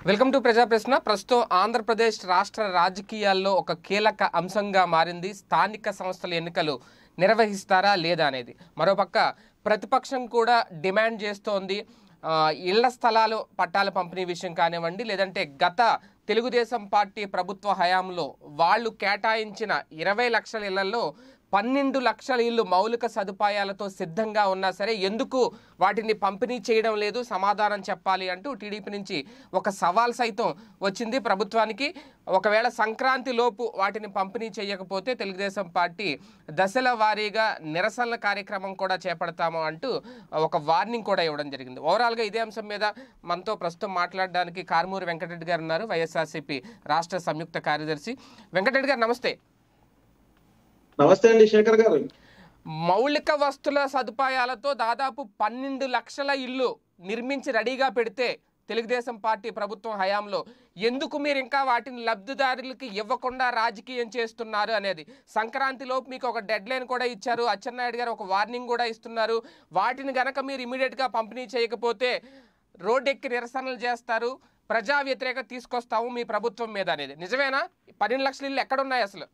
Welcome to ప్రజా ప్రశ్న. ప్రస్తుతం ఆంధ్రప్రదేశ్ రాష్ట్ర రాజకీయాల్లో ఒక కీలక అంశంగా మారింది స్థానిక సంస్థల ఎన్నికలు నిర్వహిస్తారా లేదా అనేది. మరోపక్క ప్రతిపక్షం కూడా డిమాండ్ చేస్తోంది. ఇళ్ల స్థలాలు పట్టాల పంపిణీ విషయం కానివ్వండి, లేదంటే గత తెలుగుదేశం పార్టీ ప్రభుత్వ హయాంలో వాళ్ళు కేటాయించిన 20 లక్షల ఇళ్లలో 12 లక్షల ఇళ్ళు మౌలిక సదుపాయాలతో సిద్ధంగా ఉన్నా సరే ఎందుకు వాటిని పంపిణీ చేయడం లేదు, సమాధానం చెప్పాలి అంటూ టీడీపీ నుంచి ఒక సవాల్ సైతం వచ్చింది ప్రభుత్వానికి. ఒకవేళ సంక్రాంతి లోపు వాటిని పంపిణీ చేయకపోతే తెలుగుదేశం పార్టీ దశల వారీగా నిరసనల కార్యక్రమం కూడా చేపడతాము అంటూ ఒక వార్నింగ్ కూడా ఇవ్వడం జరిగింది. ఓవరాల్గా ఇదే అంశం మీద మనతో ప్రస్తుతం మాట్లాడడానికి కారుమూరి వెంకటరెడ్డి గారు ఉన్నారు, వైఎస్ఆర్సీపీ రాష్ట్ర సంయుక్త కార్యదర్శి. వెంకటరెడ్డి గారు నమస్తే. నమస్తే అండి శేఖర్ గారు. మౌలిక వస్తుల సదుపాయాలతో దాదాపు 12 లక్షల ఇల్లు నిర్మించి రెడీగా పెడితే తెలుగుదేశం పార్టీ ప్రభుత్వం హయాంలో ఎందుకు మీరు ఇంకా వాటిని లబ్ధిదారులకి ఇవ్వకుండా రాజకీయం చేస్తున్నారు అనేది. సంక్రాంతిలోపు మీకు ఒక డెడ్ లైన్ కూడా ఇచ్చారు, అచ్చెన్నాయుడు గారు ఒక వార్నింగ్ కూడా ఇస్తున్నారు. వాటిని గనక మీరు ఇమీడియట్గా పంపిణీ చేయకపోతే రోడ్డెక్కి నిరసనలు చేస్తారు, ప్రజా వ్యతిరేకత తీసుకొస్తాము మీ ప్రభుత్వం మీద అనేది. నిజమేనా? 12 లక్షల ఇల్లు ఎక్కడున్నాయి అసలు?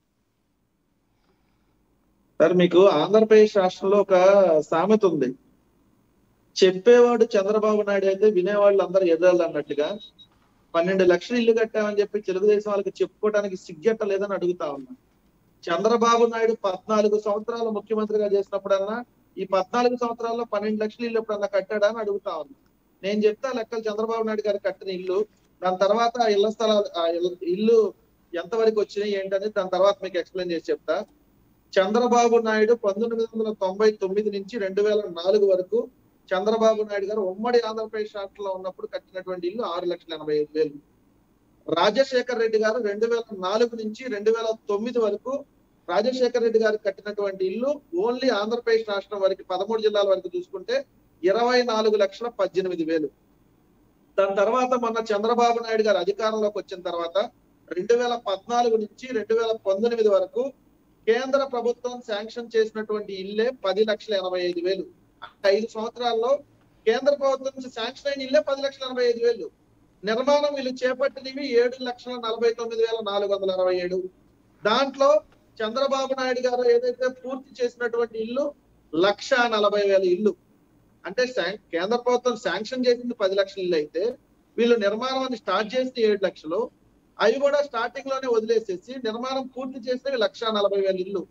సార్, మీకు ఆంధ్రప్రదేశ్ రాష్ట్రంలో ఒక సామెత ఉంది, చెప్పేవాడు చంద్రబాబు నాయుడు అయితే వినేవాళ్ళు అందరూ ఎదురాళ్ళు అన్నట్టుగా 12 లక్షలు ఇల్లు కట్టామని చెప్పి తెలుగుదేశం వాళ్ళకి చెప్పుకోవడానికి సిగ్గెట్ట లేదని అడుగుతా ఉన్నా. చంద్రబాబు నాయుడు 14 సంవత్సరాలు ముఖ్యమంత్రిగా చేసినప్పుడన్నా ఈ 14 సంవత్సరాల్లో 12 లక్షల ఇల్లు ఎప్పుడన్నా కట్టాడా అని అడుగుతా ఉన్నా. నేను చెప్తా లెక్కలు. చంద్రబాబు నాయుడు గారు కట్టిన ఇల్లు, దాని తర్వాత ఇళ్ల స్థలాలు, ఇల్లు ఎంతవరకు వచ్చినాయి ఏంటనేది దాని తర్వాత మీకు ఎక్స్ప్లెయిన్ చేసి చెప్తా. చంద్రబాబు నాయుడు 1999 నుంచి 2004 వరకు చంద్రబాబు నాయుడు గారు ఉమ్మడి ఆంధ్రప్రదేశ్ రాష్ట్రంలో ఉన్నప్పుడు కట్టినటువంటి ఇల్లు 6,85,000. రాజశేఖర్ రెడ్డి గారు 2004 నుంచి 2009 వరకు రాజశేఖర్ రెడ్డి గారు కట్టినటువంటి ఇల్లు ఓన్లీ ఆంధ్రప్రదేశ్ రాష్ట్రం వరకు 13 జిల్లాల వరకు చూసుకుంటే 24,18,000. దాని తర్వాత మొన్న చంద్రబాబు నాయుడు గారు అధికారంలోకి వచ్చిన తర్వాత 2014 నుంచి 2019 వరకు కేంద్ర ప్రభుత్వం శాంక్షన్ చేసినటువంటి ఇల్లే 10,85,000. 5 సంవత్సరాల్లో కేంద్ర ప్రభుత్వం నుంచి శాంక్షన్ అయిన ఇల్లే 10,85,000. నిర్మాణం వీళ్ళు చేపట్టినవి 7,49,467. దాంట్లో చంద్రబాబు నాయుడు గారు ఏదైతే పూర్తి చేసినటువంటి ఇల్లు 1,40,000 ఇల్లు. అంటే కేంద్ర ప్రభుత్వం శాంక్షన్ చేసింది 10 లక్షల ఇల్లు అయితే వీళ్ళు నిర్మాణాన్ని స్టార్ట్ చేసింది 7 లక్షలు. అవి కూడా స్టార్టింగ్ లోనే వదిలేసేసి నిర్మాణం పూర్తి చేసినవి 1,40,000 ఇల్లు.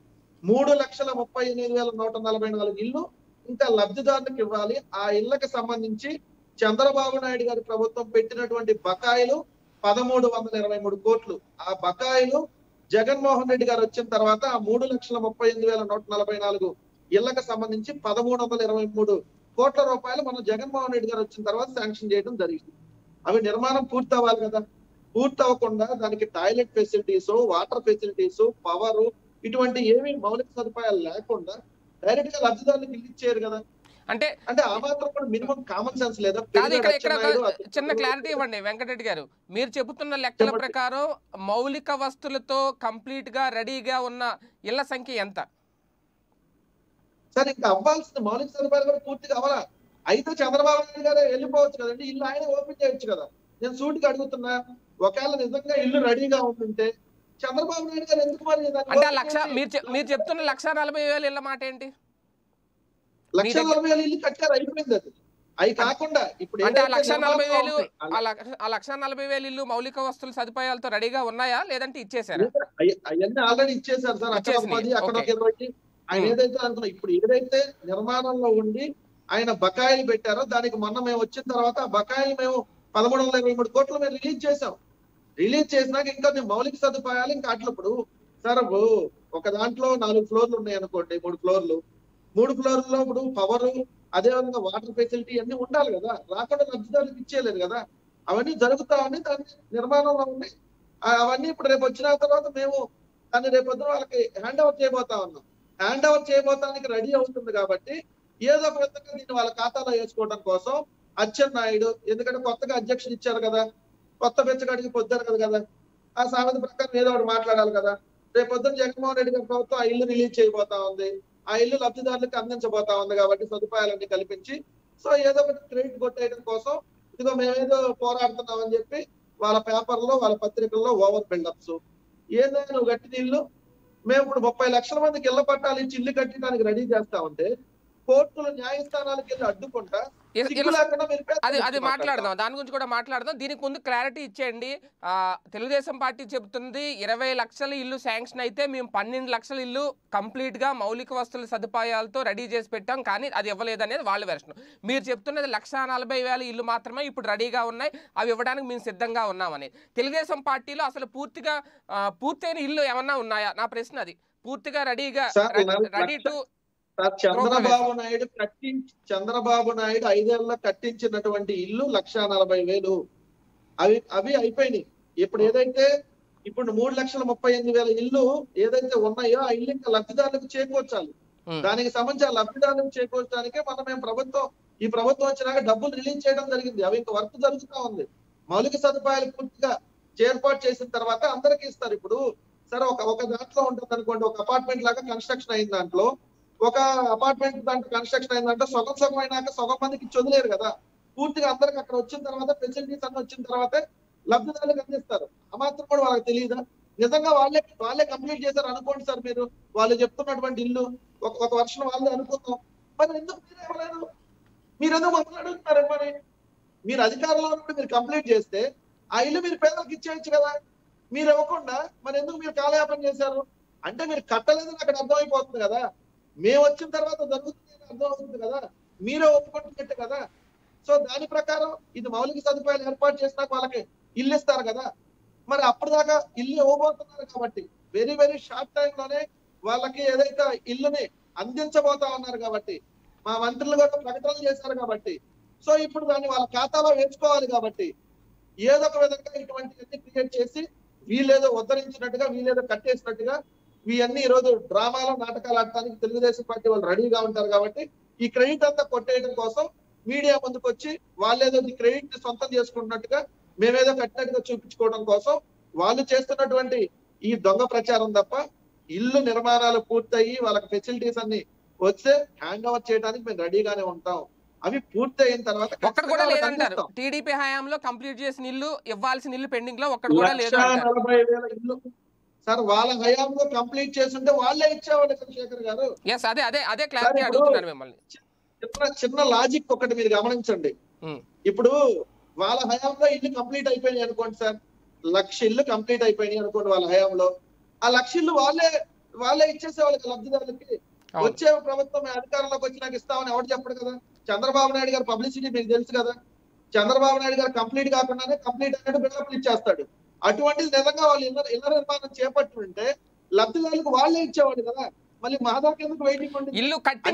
3,38,144 ఇల్లు ఇంకా లబ్ధిదారులకు ఇవ్వాలి. ఆ ఇళ్లకు సంబంధించి చంద్రబాబు నాయుడు గారి ప్రభుత్వం పెట్టినటువంటి బకాయిలు 1,323 కోట్లు. ఆ బకాయిలు జగన్మోహన్ రెడ్డి గారు వచ్చిన తర్వాత ఆ 3,38,144 ఇళ్లకు సంబంధించి 1,323 కోట్ల రూపాయలు మనం జగన్మోహన్ రెడ్డి గారు వచ్చిన తర్వాత శాంక్షన్ చేయడం జరిగింది. అవి నిర్మాణం పూర్తి అవ్వాలి కదా. పూర్తి అవ్వకుండా దానికి toilet facilities, water facilities, power ఇటువంటి ఏమి మౌలిక సదుపాయాలు లేకుండా డైరెక్ట్ గా లబ్ధిదారులకు ఇల్లు ఇచ్చారు కదా. అంటే ఆ మాత్రం కూడా మినిమం కామన్ సెన్స్ లేదా? చిన్న క్లారిటీ ఇవ్వండి వెంకటరెడ్డి గారు. మీరు చెబుతున్న లెక్కల ప్రకారం మౌలిక వస్తువులతో కంప్లీట్ గా రెడీగా ఉన్న ఇళ్ల సంఖ్య ఎంత? సార్, ఇంకా అవ్వాల్సిన మౌలిక సదుపాయాలు కూడా పూర్తిగా అవ్వాలా. అయితే చంద్రబాబు నాయుడు గారు వెళ్ళిపోవచ్చు కదండి, ఇల్లు ఆయన ఓపెన్ చేయొచ్చు కదా. నేను సూటిగా అడుగుతున్నా, ఒకవేళ నిజంగా ఇల్లు రెడీగా ఉంటుంటే చంద్రబాబు నాయుడు గారు ఎందుకు మరి అంటే మీరు చెప్తున్న 1,40,000 ఇళ్ల మాట ఏంటి? 1,40,000 ఇల్లు కట్టారు, అయిపోయింది. అది అవి కాకుండా ఇప్పుడు అంటే 1,40,000 ఇల్లు మౌలిక వస్తువుల సదుపాయాలతో రెడీగా ఉన్నాయా లేదంటే ఇచ్చేసారా? అవన్నీ ఆల్రెడీ ఇచ్చేసారు సార్. అక్కడ 10 అక్కడ 20 ఆయన ఏదైతే అనుకున్నా. ఇప్పుడు ఏదైతే నిర్మాణంలో ఉండి ఆయన బకాయిలు పెట్టారో దానికి మొన్న మేము వచ్చిన తర్వాత ఆ బకాయిలు మేము 1,323 కోట్లు మేము రిలీజ్ చేసాం. రిలీజ్ చేసినాక ఇంకా మౌలిక సదుపాయాలు ఇంకా అట్లప్పుడు సార్ ఒక దాంట్లో 4 ఫ్లోర్లు ఉన్నాయి అనుకోండి, 3 ఫ్లోర్లు. 3 ఫ్లోర్లలో ఇప్పుడు పవర్, అదేవిధంగా వాటర్ ఫెసిలిటీ అన్ని ఉండాలి కదా. రాకుండా లబ్ధిదారులకు ఇచ్చేయలేదు కదా. అవన్నీ జరుగుతా ఉన్నాయి, దాని నిర్మాణంలో ఉన్నాయి. అవన్నీ ఇప్పుడు రేపు వచ్చిన తర్వాత మేము దాన్ని రేపొద్దున వాళ్ళకి హ్యాండ్ ఓవర్ చేయబోతా ఉన్నాం. హ్యాండ్ ఓవర్ చేయబోతానికి రెడీ అవుతుంది కాబట్టి ఏదో ఒక విధంగా దీన్ని వాళ్ళ ఖాతాలో వేసుకోవడం కోసం అచ్చెన్నాయుడు, ఎందుకంటే కొత్తగా అధ్యక్షుడు ఇచ్చారు కదా, కొత్త బెచ్చగాడికి పొద్దారు కదా, ఆ సామెత ప్రకారం ఏదో ఒకటి మాట్లాడాలి కదా. రేపు పొద్దున జగన్మోహన్ రెడ్డి గారి ప్రభుత్వం ఆ ఇల్లు రిలీజ్ చేయబోతా ఉంది. ఆ ఇల్లు లబ్ధిదారులకు అందించబోతా ఉంది కాబట్టి సదుపాయాలన్నీ కల్పించి సో ఏదో ఒకటి క్రెడిట్ కొట్టేయడం కోసం ఇదిగో మేమేదో పోరాడుతున్నామని చెప్పి వాళ్ళ పేపర్లో వాళ్ళ పత్రికల్లో ఓవర్ బిల్డప్స్. ఏదైనా నువ్వు కట్టిన ఇల్లు మేము ఇప్పుడు 30 లక్షల మందికి ఇళ్ల పట్టాలు ఇచ్చి ఇల్లు కట్టడానికి రెడీ చేస్తా ఉంటే కోర్టులు న్యాయస్థానాలకు వెళ్ళి అడ్డుకుంటా సిగ్గు లేకుండా మీరు అది మాట్లాడదాం, దాని గురించి కూడా మాట్లాడదాం. దీనికి ముందు క్లారిటీ ఇచ్చేయండి. తెలుగుదేశం పార్టీ చెబుతుంది 20 లక్షల ఇల్లు శాంక్షన్ అయితే మేము 12 లక్షల ఇల్లు కంప్లీట్ గా మౌలిక వసతుల సదుపాయాలతో రెడీ చేసి పెట్టాం, కానీ అది ఇవ్వలేదు అనేది వాళ్ళ వెర్షన్. మీరు చెప్తున్నది 1,40,000 ఇల్లు మాత్రమే ఇప్పుడు రెడీగా ఉన్నాయి, అవి ఇవ్వడానికి మేము సిద్ధంగా ఉన్నామని. తెలుగుదేశం పార్టీలో అసలు పూర్తయిన ఇల్లు ఏమన్నా ఉన్నాయా? నా ప్రశ్న అది. పూర్తిగా రెడీ టు చంద్రబాబు నాయుడు 5 ఏళ్ళలో కట్టించినటువంటి ఇల్లు 1,40,000 అవి అయిపోయినాయి. ఇప్పుడు ఏదైతే ఇప్పుడు 3,38,000 ఇల్లు ఏదైతే ఉన్నాయో ఆ ఇల్లు ఇంకా లబ్ధిదారులకు చేకూర్చాలి. దానికి సంబంధించి లబ్ధిదారులకు చేకూర్చడానికే మేము ఈ ప్రభుత్వం వచ్చినాక డబ్బులు రిలీజ్ చేయడం జరిగింది. అవి ఇంకా వర్క్ జరుగుతూ ఉంది. మౌలిక సదుపాయాలు పూర్తిగా ఏర్పాటు చేసిన తర్వాత అందరికీ ఇస్తారు. ఇప్పుడు సరే ఒక దాంట్లో ఉంటుంది అనుకోండి, ఒక అపార్ట్మెంట్ లాగా కన్స్ట్రక్షన్ అయిన దాంట్లో ఒక అపార్ట్మెంట్ దాంట్లో కన్స్ట్రక్షన్ అయిందంటే సగం అయినాక సగం మందికి చదువులేరు కదా. పూర్తిగా అందరికి అక్కడ వచ్చిన తర్వాత ఫెసిలిటీస్ అన్ని వచ్చిన తర్వాతే లబ్ధిదారులకు అందిస్తారు. ఆ మాత్రం కూడా వాళ్ళకి తెలియదా? నిజంగా వాళ్ళే కంప్లీట్ చేశారు అనుకోండి సార్, మీరు వాళ్ళు చెప్తున్నటువంటి ఇల్లు ఒక వర్షం వాళ్ళే అనుకుందాం, మరి ఎందుకు మీరు ఇవ్వలేదు? మీరు ఎందుకు మమ్మల్ని అడుగుతున్నారు? మరి మీరు అధికారంలో ఉన్నప్పుడు మీరు కంప్లీట్ చేస్తే ఆ ఇల్లు మీరు పేదలకు ఇచ్చేయచ్చు కదా. మీరు ఇవ్వకుండా మరి ఎందుకు మీరు కాలయాపన చేశారు? అంటే మీరు కట్టలేదని అక్కడ అర్థమైపోతుంది కదా. మేము వచ్చిన తర్వాత జరుగుతుంది అర్థం అవుతుంది కదా, మీరే ఒప్పుకుంటున్నట్టు కదా. సో దాని ప్రకారం ఇది మౌలిక సదుపాయాలు ఏర్పాటు చేసినాక వాళ్ళకి ఇల్లు ఇస్తారు కదా. మరి అప్పటిదాకా ఇల్లు ఇవ్వబోతున్నారు కాబట్టి వెరీ వెరీ షార్ట్ టైం లోనే వాళ్ళకి ఏదైతే ఇల్లుని అందించబోతా ఉన్నారు కాబట్టి మా మంత్రులు కూడా ప్రకటనలు చేశారు కాబట్టి సో ఇప్పుడు దాన్ని వాళ్ళ ఖాతాలో వేసుకోవాలి కాబట్టి ఏదో ఒక విధంగా ఇటువంటివన్నీ క్రియేట్ చేసి వీళ్ళేదో ఉద్ధరించినట్టుగా వీళ్ళేదో కట్టేసినట్టుగా ఇవన్నీ ఈ రోజు డ్రామాలో నాటకాలు ఆడటానికి తెలుగుదేశం పార్టీ వాళ్ళు రెడీగా ఉంటారు కాబట్టి ఈ క్రెడిట్ అంతా కొట్టేయడం కోసం మీడియా ముందుకు వచ్చి వాళ్ళేదో ఈ క్రెడిట్ ని సొంతం చేసుకుంటున్నట్టుగా మేమేదో కట్టినట్టుగా చూపించుకోవడం కోసం వాళ్ళు చేస్తున్నటువంటి ఈ దొంగ ప్రచారం తప్ప ఇల్లు నిర్మాణాలు పూర్తయి వాళ్ళకి ఫెసిలిటీస్ అన్ని వస్తే హ్యాండ్ ఓవర్ చేయడానికి మేము రెడీగానే ఉంటాం. అవి పూర్తి అయిన తర్వాత ఒక్కటి కూడా లేదంటారు. టీడీపీ హయాంలో కంప్లీట్ చేసిన ఇల్లు ఇవ్వాల్సిన ఇల్లు పెండింగ్ లో ఒక్కటి కూడా లేదు. 1,40,000 ఇల్లు సార్ వాళ్ళ హయాంలో కంప్లీట్ చేస్తుంటే వాళ్ళే ఇచ్చేవాళ్ళు చంద్రశేఖర్ గారు. అదే క్లారిటీ అడుగుతున్నాను మిమ్మల్ని. చిన్న లాజిక్ ఒకటి మీరు గమనించండి. ఇప్పుడు వాళ్ళ హయాంలో ఇల్లు కంప్లీట్ అయిపోయినాయి అనుకోండి సార్, 1,00,000 ఇల్లు కంప్లీట్ అయిపోయినాయి అనుకోండి వాళ్ళ హయాంలో. ఆ 1,00,000 ఇల్లు వాళ్ళే ఇచ్చేసే వాళ్ళకి లబ్ధిదారులకి. వచ్చే ప్రభుత్వం అధికారంలోకి వచ్చినాక ఇస్తామని ఎవరు చెప్పడు కదా. చంద్రబాబు నాయుడు గారు పబ్లిసిటీ మీకు తెలుసు కదా. చంద్రబాబు నాయుడు గారు కంప్లీట్ కాకుండానే కంప్లీట్ అన్నట్టు బిల్డప్లు ఇచ్చేస్తాడు. అటువంటిది నిజంగా వాళ్ళు ఇళ్ల నిర్మాణం చేపట్టుంటే లబ్ధిదారులకు వాళ్ళే ఇచ్చేవాడు కదా. మళ్ళీ మా దాకా ఎందుకు వెయిటింగ్ ఉంది? ఇల్లు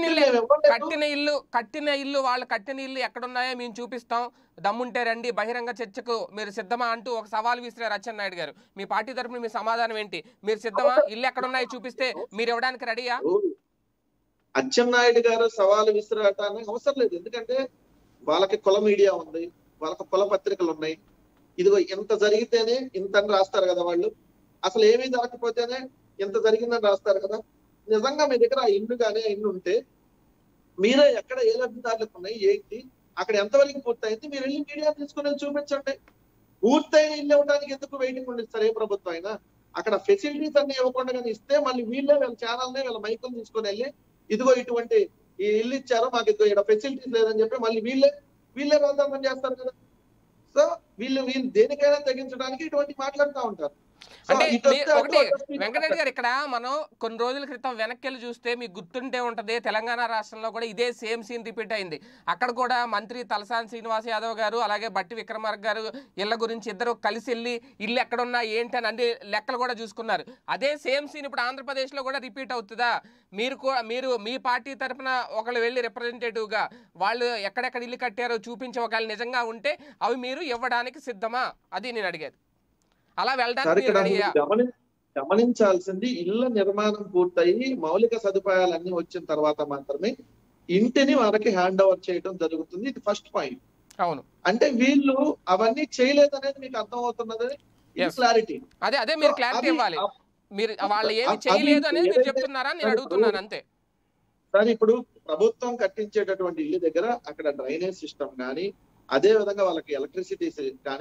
కట్టిన ఇల్లు ఎక్కడున్నాయో మేము చూపిస్తాం, దమ్ముంటే రండి, బహిరంగ చర్చకు మీరు సిద్ధమా అంటూ ఒక సవాల్ విసిరారు అచ్చెన్నాయుడు గారు. మీ పార్టీ తరఫున మీ సమాధానం ఏంటి? మీరు సిద్ధమా? ఇల్లు ఎక్కడున్నాయో చూపిస్తే మీరు ఇవ్వడానికి రెడీయా? అచ్చెన్నాయుడు గారు సవాలు విసిరాటానికి అవసరం లేదు. ఎందుకంటే వాళ్ళకి కుల మీడియా ఉంది, వాళ్ళకి కుల పత్రికలు ఉన్నాయి. ఇదిగో ఇంత జరిగితేనే ఇంతని రాస్తారు కదా వాళ్ళు. అసలు ఏమీ జరగకపోతేనే ఇంత జరిగిందని రాస్తారు కదా. నిజంగా మీ దగ్గర ఆ ఇల్లు కానీ ఆ ఇల్లు ఉంటే మీరే ఎక్కడ ఏ లబ్ధిదారులకు ఉన్నాయి ఏంటి, అక్కడ ఎంతవరకు పూర్తయింది మీరు వెళ్ళి మీడియా తీసుకుని చూపించండి. పూర్తయిన ఇల్లు ఇవ్వడానికి ఎందుకు వెయిటింగ్ ఉండదు సార్ ఏ ప్రభుత్వం అయినా? అక్కడ ఫెసిలిటీస్ అన్ని ఇవ్వకుండా కానీ ఇస్తే మళ్ళీ వీళ్ళ ఛానల్ని వీళ్ళ మైకులు తీసుకుని వెళ్ళి ఇదిగో ఇటువంటి ఈ ఇల్లు ఇచ్చారు మాకు ఇదిగో ఇక్కడ ఫెసిలిటీస్ లేదని చెప్పి మళ్ళీ వీళ్ళే రాద్దామని చేస్తారు కదా. సో వీళ్ళు దేనికైనా తగ్గించడానికి ఇటువంటి మాట్లాడుతూ ఉంటారు. అంటే ఒకటి వెంకటరెడ్డి గారు, ఇక్కడ మనం కొన్ని రోజుల క్రితం వెనక్కి వెళ్ళి చూస్తే మీకు గుర్తుంటే ఉంటది, తెలంగాణ రాష్ట్రంలో కూడా ఇదే సేమ్ సీన్ రిపీట్ అయింది. అక్కడ కూడా మంత్రి తలసాని శ్రీనివాస్ యాదవ్ గారు అలాగే బట్టి విక్రమార్క గారు ఇళ్ల గురించి ఇద్దరు కలిసి వెళ్ళి ఇల్లు ఎక్కడున్నా ఏంటి అని అన్ని లెక్కలు కూడా చూసుకున్నారు. అదే సేమ్ సీన్ ఇప్పుడు ఆంధ్రప్రదేశ్లో కూడా రిపీట్ అవుతుందా? మీరు మీ పార్టీ తరఫున ఒకళ్ళు వెళ్ళి రిప్రజెంటేటివ్ గా వాళ్ళు ఎక్కడెక్కడ ఇల్లు కట్టారో చూపించి ఒకళ్ళు నిజంగా ఉంటే అవి మీరు ఇవ్వడానికి సిద్ధమా? అది నేను అడిగేది. అలా వెళ్ళడానికి గమనించాల్సింది ఇళ్ల నిర్మాణం పూర్తయి మౌలిక సదుపాయాలన్నీ వచ్చిన తర్వాత మాత్రమే ఇంటిని మనకి హ్యాండ్ ఓవర్ చేయడం జరుగుతుంది. ఇది ఫస్ట్ పాయింట్. అవును, అంటే వీళ్ళు అవన్నీ చేయలేదనేది మీకు అర్థం అవుతున్నది క్లారిటీ. అదే మీరు క్లారిటీ ఇవ్వాలి. మీరు వాళ్ళు ఏమి చేయలేదు అనేది మీరు చెప్తున్నారా నేను అడుగుతున్నాను అంతే. సార్ ఇప్పుడు ప్రభుత్వం కట్టించేటటువంటి ఇల్లు దగ్గర అక్కడ డ్రైనేజ్ సిస్టమ్ కానీ అదే విధంగా వాళ్ళకి ఎలక్ట్రిసిటీ కానీ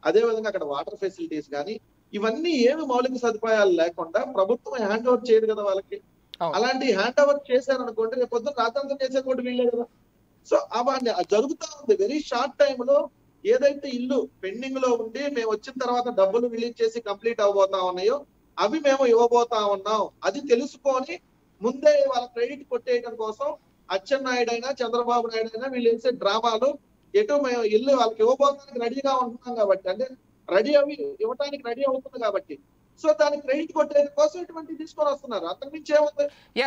అదే విధంగా అక్కడ వాటర్ ఫెసిలిటీస్ కానీ ఇవన్నీ ఏమి మౌలిక సదుపాయాలు లేకుండా ప్రభుత్వం హ్యాండ్ ఓవర్ చేయదు కదా వాళ్ళకి. అలాంటి హ్యాండ్ ఓవర్ చేశారనుకోండి రేపు పొద్దున రాజధాని చేసే కూడా వీళ్ళే కదా. సో అవన్నీ జరుగుతా ఉంది. వెరీ షార్ట్ టైమ్ లో ఏదైతే ఇల్లు పెండింగ్ లో ఉండి మేము వచ్చిన తర్వాత డబ్బులు రిలీజ్ చేసి కంప్లీట్ అవబోతా ఉన్నాయో అవి మేము ఇవ్వబోతా ఉన్నాం. అది తెలుసుకొని ముందే వాళ్ళ క్రెడిట్ కొట్టేయడం కోసం అచ్చెన్నాయుడు అయినా చంద్రబాబు నాయుడు అయినా వీళ్ళు వేసే డ్రామాలు ఎటు మేము ఇల్లు వాళ్ళకి ఇవ్వబోతానికి రెడీగా ఉంటున్నాం కాబట్టి, అంటే రెడీ అవి ఇవ్వటానికి రెడీ అవుతుంది కాబట్టి, సో దానికి క్రెడిట్ కొట్టేది కోసం ఇటువంటి తీసుకొని వస్తున్నారు. అంతకుమించి ఏముంది?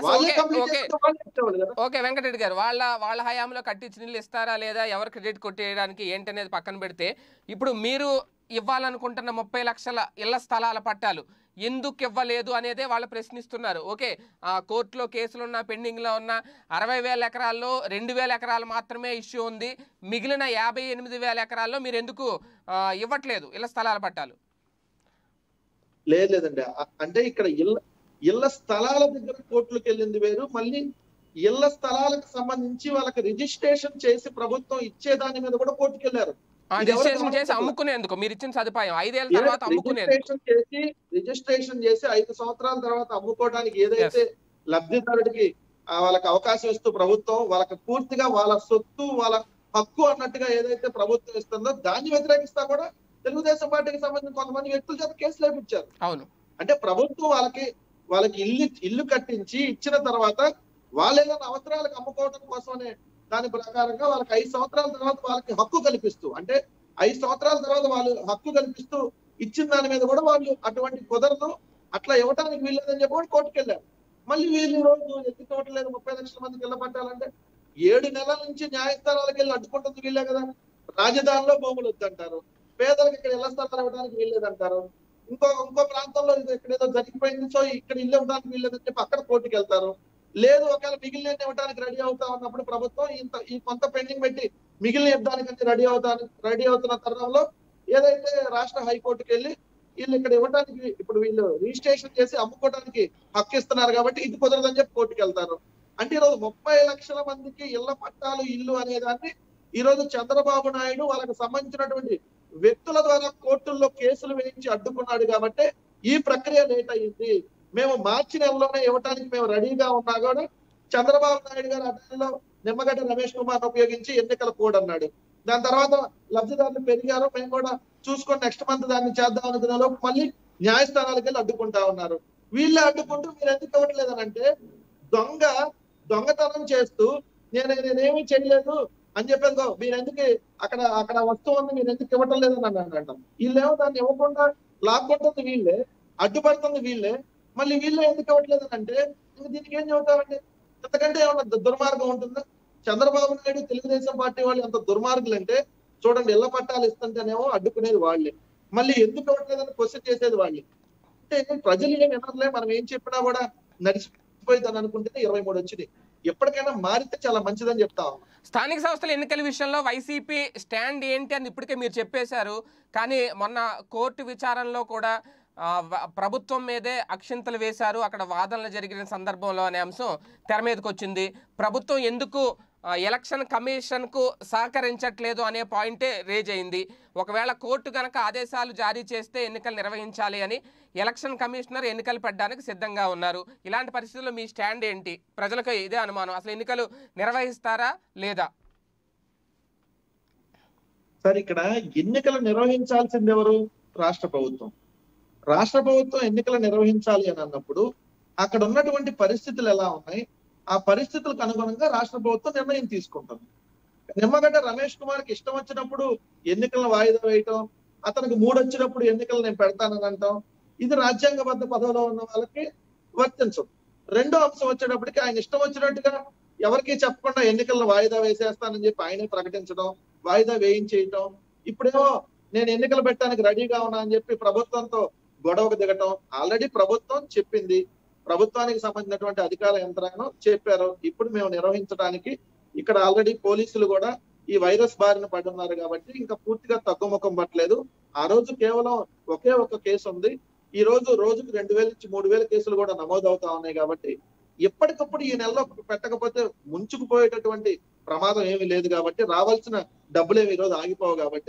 ఓకే వెంకటరెడ్డి గారు, వాళ్ళ హయాంలో కట్టించిన ఇల్లు ఇస్తారా లేదా, ఎవరు క్రెడిట్ కొట్టేయడానికి ఏంటనేది పక్కన పెడితే, ఇప్పుడు మీరు ఇవ్వాలనుకుంటున్న 30 లక్షల ఇళ్ల స్థలాల పట్టాలు ఎందుకు ఇవ్వలేదు అనేదే వాళ్ళు ప్రశ్నిస్తున్నారు. ఓకే, కోర్టులో కేసులున్న పెండింగ్లో ఉన్న 60,000 ఎకరాల్లో 2,000 ఎకరాలు మాత్రమే ఇష్యూ ఉంది, మిగిలిన 58,000 ఎకరాల్లో మీరు ఎందుకు ఇవ్వట్లేదు ఇళ్ల స్థలాల పట్టాలు? లేదండి, అంటే ఇక్కడ ఇళ్ల స్థలాల దగ్గర కోర్టులకు వెళ్ళింది వేరు, మళ్ళీ ఇళ్ల స్థలాలకు సంబంధించి వాళ్ళకి రిజిస్ట్రేషన్ చేసి ప్రభుత్వం ఇచ్చే దాని మీద కూడా కోర్టుకు వెళ్ళారు. అమ్ముకునేందుకు మీరు ఇచ్చిన సదుపాయం 5 ఏళ్ల తర్వాత రిజిస్ట్రేషన్ చేసి 5 సంవత్సరాల తర్వాత అమ్ముకోవడానికి ఏదైతే లబ్ధిదారుడికి వాళ్ళకి అవకాశం ఇస్తూ ప్రభుత్వం వాళ్ళకి పూర్తిగా వాళ్ళ సొత్తు వాళ్ళ హక్కు అన్నట్టుగా ఏదైతే ప్రభుత్వం ఇస్తుందో దాన్ని వ్యతిరేకిస్తా కూడా తెలుగుదేశం పార్టీకి సంబంధించిన కొంతమంది వ్యక్తుల చేత కేసులు వేయించారు. అవును, అంటే ప్రభుత్వం వాళ్ళకి ఇల్లు కట్టించి ఇచ్చిన తర్వాత వాళ్ళు ఏదైనా అవసరాలకు అమ్ముకోవడం కోసమనే దాని ప్రకారంగా వాళ్ళకి 5 సంవత్సరాల తర్వాత వాళ్ళకి హక్కు కల్పిస్తూ, అంటే 5 సంవత్సరాల తర్వాత వాళ్ళు హక్కు కల్పిస్తూ ఇచ్చిన దాని మీద కూడా వాళ్ళు అటువంటి కుదరదు, అట్లా ఇవ్వడానికి వీల్లేదని చెప్పి కూడా కోర్టుకు వెళ్ళారు. మళ్ళీ వీళ్ళు ఈ రోజు ఎత్తుకోవట్లేదు 30 లక్షల మందికి ఇళ్ల పట్టాలంటే 7 నెలల నుంచి న్యాయస్థానాలకు వెళ్ళి అడ్డుకుంటుంది వీళ్ళే కదా. రాజధానిలో భూములు వద్దంటారు, పేదలకు ఇక్కడ ఇళ్ల స్థలాలు ఇవ్వడానికి వీల్లేదంటారు, ఇంకో ప్రాంతంలో ఇక్కడ ఏదో జరిగిపోయింది సో ఇక్కడ ఇల్లు ఇవ్వడానికి వీల్లేదని చెప్పి అక్కడ కోర్టుకు వెళ్తారు. లేదు ఒకవేళ మిగిలిన ఇవ్వడానికి రెడీ అవుతా ఉన్నప్పుడు ప్రభుత్వం ఈ కొంత పెండింగ్ పెట్టి మిగిలిన ఇవ్వడానికి రెడీ అవుతున్న తరుణంలో ఏదైతే రాష్ట్ర హైకోర్టుకి వెళ్ళి వీళ్ళు ఇక్కడ ఇవ్వడానికి ఇప్పుడు వీళ్ళు రిజిస్ట్రేషన్ చేసి అమ్ముకోవడానికి హక్కు ఇస్తున్నారు కాబట్టి ఇది కుదరదని చెప్పి కోర్టుకు వెళ్తారు. అంటే ఈరోజు 30 లక్షల మందికి ఇళ్ల పట్టాలు ఇల్లు అనేదాన్ని ఈరోజు చంద్రబాబు నాయుడు వాళ్ళకి సంబంధించినటువంటి వ్యక్తుల ద్వారా కోర్టుల్లో కేసులు వేయించి అడ్డుకున్నాడు కాబట్టి ఈ ప్రక్రియ లేట్ అయ్యింది. మేము మార్చి నెలలోనే ఇవ్వడానికి మేము రెడీగా ఉన్నా కూడా చంద్రబాబు నాయుడు గారు అటెంలో నిమ్మగడ్డ రమేష్ కుమార్ ఉపయోగించి ఎన్నికల కోడ్ అన్నాడు. దాని తర్వాత లబ్ధిదారులు పెరిగారు, మేము కూడా చూసుకొని నెక్స్ట్ మంత్ దాన్ని చేద్దాం అనుకునే లోపు మళ్ళీ న్యాయస్థానాలకు వెళ్ళి అడ్డుకుంటా ఉన్నారు. వీళ్ళే అడ్డుకుంటూ మీరు ఎందుకు ఇవ్వట్లేదని అంటే దొంగతనం చేస్తూ నేనేమీ చేయలేదు అని చెప్పేది మీరు ఎందుకు అక్కడ వస్తువు ఉంది మీరు ఎందుకు ఇవ్వటం లేదని అంటాం. వీళ్ళేమో దాన్ని ఇవ్వకుండా లాక్కుంటుంది వీళ్ళే, అడ్డుపడుతుంది వీళ్ళే, మళ్ళీ వీళ్ళే ఎందుకు ఇవ్వట్లేదు అంటే దీనికి ఏం చెబుతామండి? ఎంతకంటే ఏమన్నా దుర్మార్గం ఉంటుందా? చంద్రబాబు నాయుడు తెలుగుదేశం పార్టీ వాళ్ళు ఎంత దుర్మార్గులు అంటే చూడండి, ఇళ్ల పట్టాలు ఇస్తుంటేనేమో అడ్డుకునేది వాళ్ళే, మళ్ళీ ఎందుకు ఇవ్వట్లేదని క్వశ్చన్ చేసేది వాళ్ళే. అంటే ప్రజలు ఏం వినర్లే, మనం ఏం చెప్పినా కూడా నడిచిపోయిందని అనుకుంటే 23 వచ్చింది. ఎప్పటికైనా మారితే చాలా మంచిదని చెప్తా ఉన్నాం. స్థానిక సంస్థల ఎన్నికల విషయంలో వైసీపీ స్టాండ్ ఏంటి అని ఇప్పటికే మీరు చెప్పేశారు. కానీ మొన్న కోర్టు విచారణలో కూడా ప్రభుత్వం మీదే అక్షింతలు వేశారు, అక్కడ వాదనలు జరిగిన సందర్భంలో అనే అంశం తెర మీదకి వచ్చింది. ప్రభుత్వం ఎందుకు ఎలక్షన్ కమిషన్కు సహకరించట్లేదు అనే పాయింటే రేజ్ అయింది. ఒకవేళ కోర్టు కనుక ఆదేశాలు జారీ చేస్తే ఎన్నికలు నిర్వహించాలి అని ఎలక్షన్ కమిషనర్ ఎన్నికలు పెట్టడానికి సిద్ధంగా ఉన్నారు. ఇలాంటి పరిస్థితుల్లో మీ స్టాండ్ ఏంటి? ప్రజలకు ఇదే అనుమానం, అసలు ఎన్నికలు నిర్వహిస్తారా లేదా? సార్, ఇక్కడ ఎన్నికలు నిర్వహించాల్సింది ఎవరు? రాష్ట్ర ప్రభుత్వం. రాష్ట్ర ప్రభుత్వం ఎన్నికలు నిర్వహించాలి అని అన్నప్పుడు అక్కడ ఉన్నటువంటి పరిస్థితులు ఎలా ఉన్నాయి, ఆ పరిస్థితులకు అనుగుణంగా రాష్ట్ర ప్రభుత్వం నిర్ణయం తీసుకుంటుంది. నిమ్మగడ్డ రమేష్ కుమార్కి ఇష్టం వచ్చినప్పుడు ఎన్నికలను వాయిదా వేయటం, అతనికి 3 వచ్చినప్పుడు ఎన్నికలు నేను పెడతానని అంటాం, ఇది రాజ్యాంగబద్ధ పదవిలో ఉన్న వాళ్ళకి వర్తించదు. రెండో అంశం వచ్చేటప్పటికి ఆయన ఇష్టం వచ్చినట్టుగా ఎవరికి చెప్పకుండా ఎన్నికలను వాయిదా వేసేస్తానని చెప్పి ఆయనే ప్రకటించడం, వాయిదా వేయించేయటం, ఇప్పుడేమో నేను ఎన్నికలు పెట్టడానికి రెడీగా ఉన్నా అని చెప్పి ప్రభుత్వంతో గొడవకు దిగటం. ఆల్రెడీ ప్రభుత్వం చెప్పింది, ప్రభుత్వానికి సంబంధించినటువంటి అధికార యంత్రాంగం చెప్పారు ఇప్పుడు మేము నిర్వహించడానికి. ఇక్కడ ఆల్రెడీ పోలీసులు కూడా ఈ వైరస్ బారిన పడి ఉన్నారు కాబట్టి ఇంకా పూర్తిగా తగ్గుముఖం పట్టలేదు. ఆ రోజు కేవలం ఒకే ఒక కేసు ఉంది, ఈ రోజు రోజుకు 2,000 నుంచి 3,000 కేసులు కూడా నమోదు అవుతా ఉన్నాయి. కాబట్టి ఎప్పటికప్పుడు ఈ నెలలో పెట్టకపోతే ముంచుకుపోయేటటువంటి ప్రమాదం ఏమీ లేదు కాబట్టి, రావాల్సిన డబ్బులేమి ఈ రోజు ఆగిపోవు కాబట్టి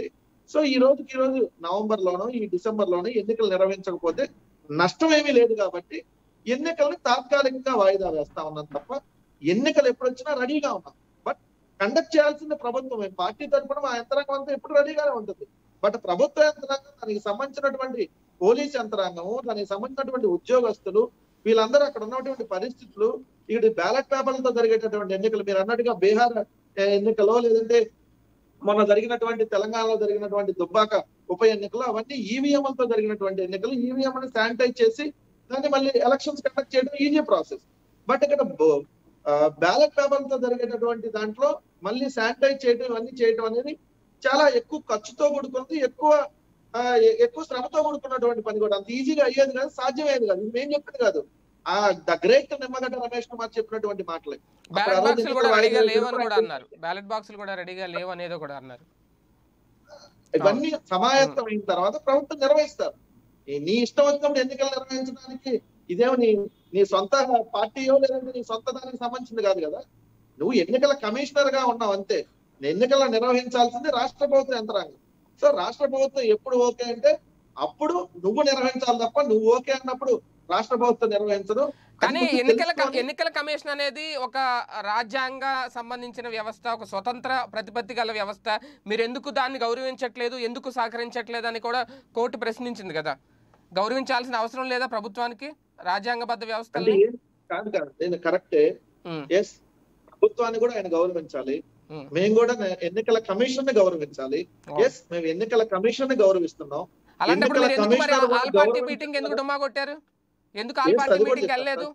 సో ఈ రోజు నవంబర్ లోనో ఈ డిసెంబర్ లోనో ఎన్నికలు నిర్వహించకపోతే నష్టం ఏమీ లేదు కాబట్టి ఎన్నికల్ని తాత్కాలికంగా వాయిదా వేస్తా ఉన్నాం తప్ప ఎన్నికలు ఎప్పుడు వచ్చినా రెడీగా ఉన్నాం. బట్ కండక్ట్ చేయాల్సింది ప్రభుత్వం. పార్టీ తరఫున మా యంత్రాంగం అంతా ఎప్పుడు రెడీగానే ఉంటుంది. బట్ ప్రభుత్వ యంత్రాంగం, దానికి సంబంధించినటువంటి పోలీస్ యంత్రాంగము, దానికి సంబంధించినటువంటి ఉద్యోగస్తులు, వీళ్ళందరూ అక్కడ ఉన్నటువంటి పరిస్థితులు, ఇక్కడ బ్యాలెట్ పేపర్లతో జరిగేటటువంటి ఎన్నికలు, మీరు అన్నట్టుగా బీహార్ ఎన్నికలో లేదంటే మొన్న జరిగినటువంటి తెలంగాణలో జరిగినటువంటి దుబ్బాక ఉప ఎన్నికలు, అవన్నీ ఈవీఎంలతో జరిగినటువంటి ఎన్నికలు. ఈవీఎంని శానిటైజ్ చేసి దాన్ని మళ్ళీ ఎలక్షన్స్ కండక్ట్ చేయడం ఈజీ ప్రాసెస్. బట్ ఇక్కడ బ్యాలెట్ పేపర్లతో జరిగేటటువంటి దాంట్లో మళ్ళీ శానిటైజ్ చేయడం, ఇవన్నీ చేయడం అనేది చాలా ఎక్కువ ఖర్చుతో కూడుకున్నది, ఎక్కువ శ్రమతో కూడుకున్నటువంటి పని. కూడా అంత ఈజీగా అయ్యేది కాదు, సాధ్యమయ్యేది కాదు. ఇది మేము చెప్పింది కాదు, ద గ్రేట్ నిమ్మగడ్డ రమేష్ కుమార్ చెప్పినటువంటి మాటలే. బ్యాలెట్ బాక్సులు కూడా రెడీగా లేవని కూడా అన్నారు. బ్యాలెట్ బాక్సులు కూడా రెడీగా లేవు అనేది కూడా అన్నారు. ఇవన్నీ సమాయత్తం అయిన తర్వాత ప్రభుత్వం నిర్వహిస్తారు. నీ ఇష్టం వచ్చినప్పుడు ఎన్నికలు నిర్వహించడానికి ఇదేమో నీ సొంత పార్టీయో లేదంటే నీ సొంత దానికి సంబంధించింది కాదు కదా. నువ్వు ఎన్నికల కమిషనర్ గా ఉన్నావు అంతే. ఎన్నికలు నిర్వహించాల్సింది రాష్ట్ర ప్రభుత్వ యంత్రాంగం. సో రాష్ట్ర ప్రభుత్వం ఎప్పుడు ఓకే అంటే అప్పుడు నువ్వు నిర్వహించాలి తప్ప నువ్వు ఓకే అన్నప్పుడు రాష్ట్ర ప్రభుత్వం నిర్వహించదు. కానీ ఎన్నికల కమిషన్ అనేది ఒక రాజ్యాంగ సంబంధించిన వ్యవస్థ, ఒక స్వతంత్ర ప్రతిపత్తి గల వ్యవస్థ. మీరు ఎందుకు దాన్ని గౌరవించట్లేదు, ఎందుకు సహకరించట్లేదు అని కూడా కోర్టు ప్రశ్నించింది కదా. గౌరవించాల్సిన అవసరం లేదా ప్రభుత్వానికి రాజ్యాంగబద్ధ వ్యవస్థ? కాదు, కరెక్టే. ఎస్, ప్రభుత్వాన్ని కూడా ఆయన గౌరవించాలి. మేము కూడా ఎన్నికల కమిషన్ ని గౌరవించాలి. ఎస్, మేము ఎన్నికల కమిషన్ ని గౌరవిస్తున్నాం. అలాంటప్పుడు ఆల్ పార్టీ మీటింగ్ ఎందుకు డుమ్మా కొట్టారు? ఎందుకు ఆల్ పార్టీ మీటింగ్ వెళ్ళలేదు?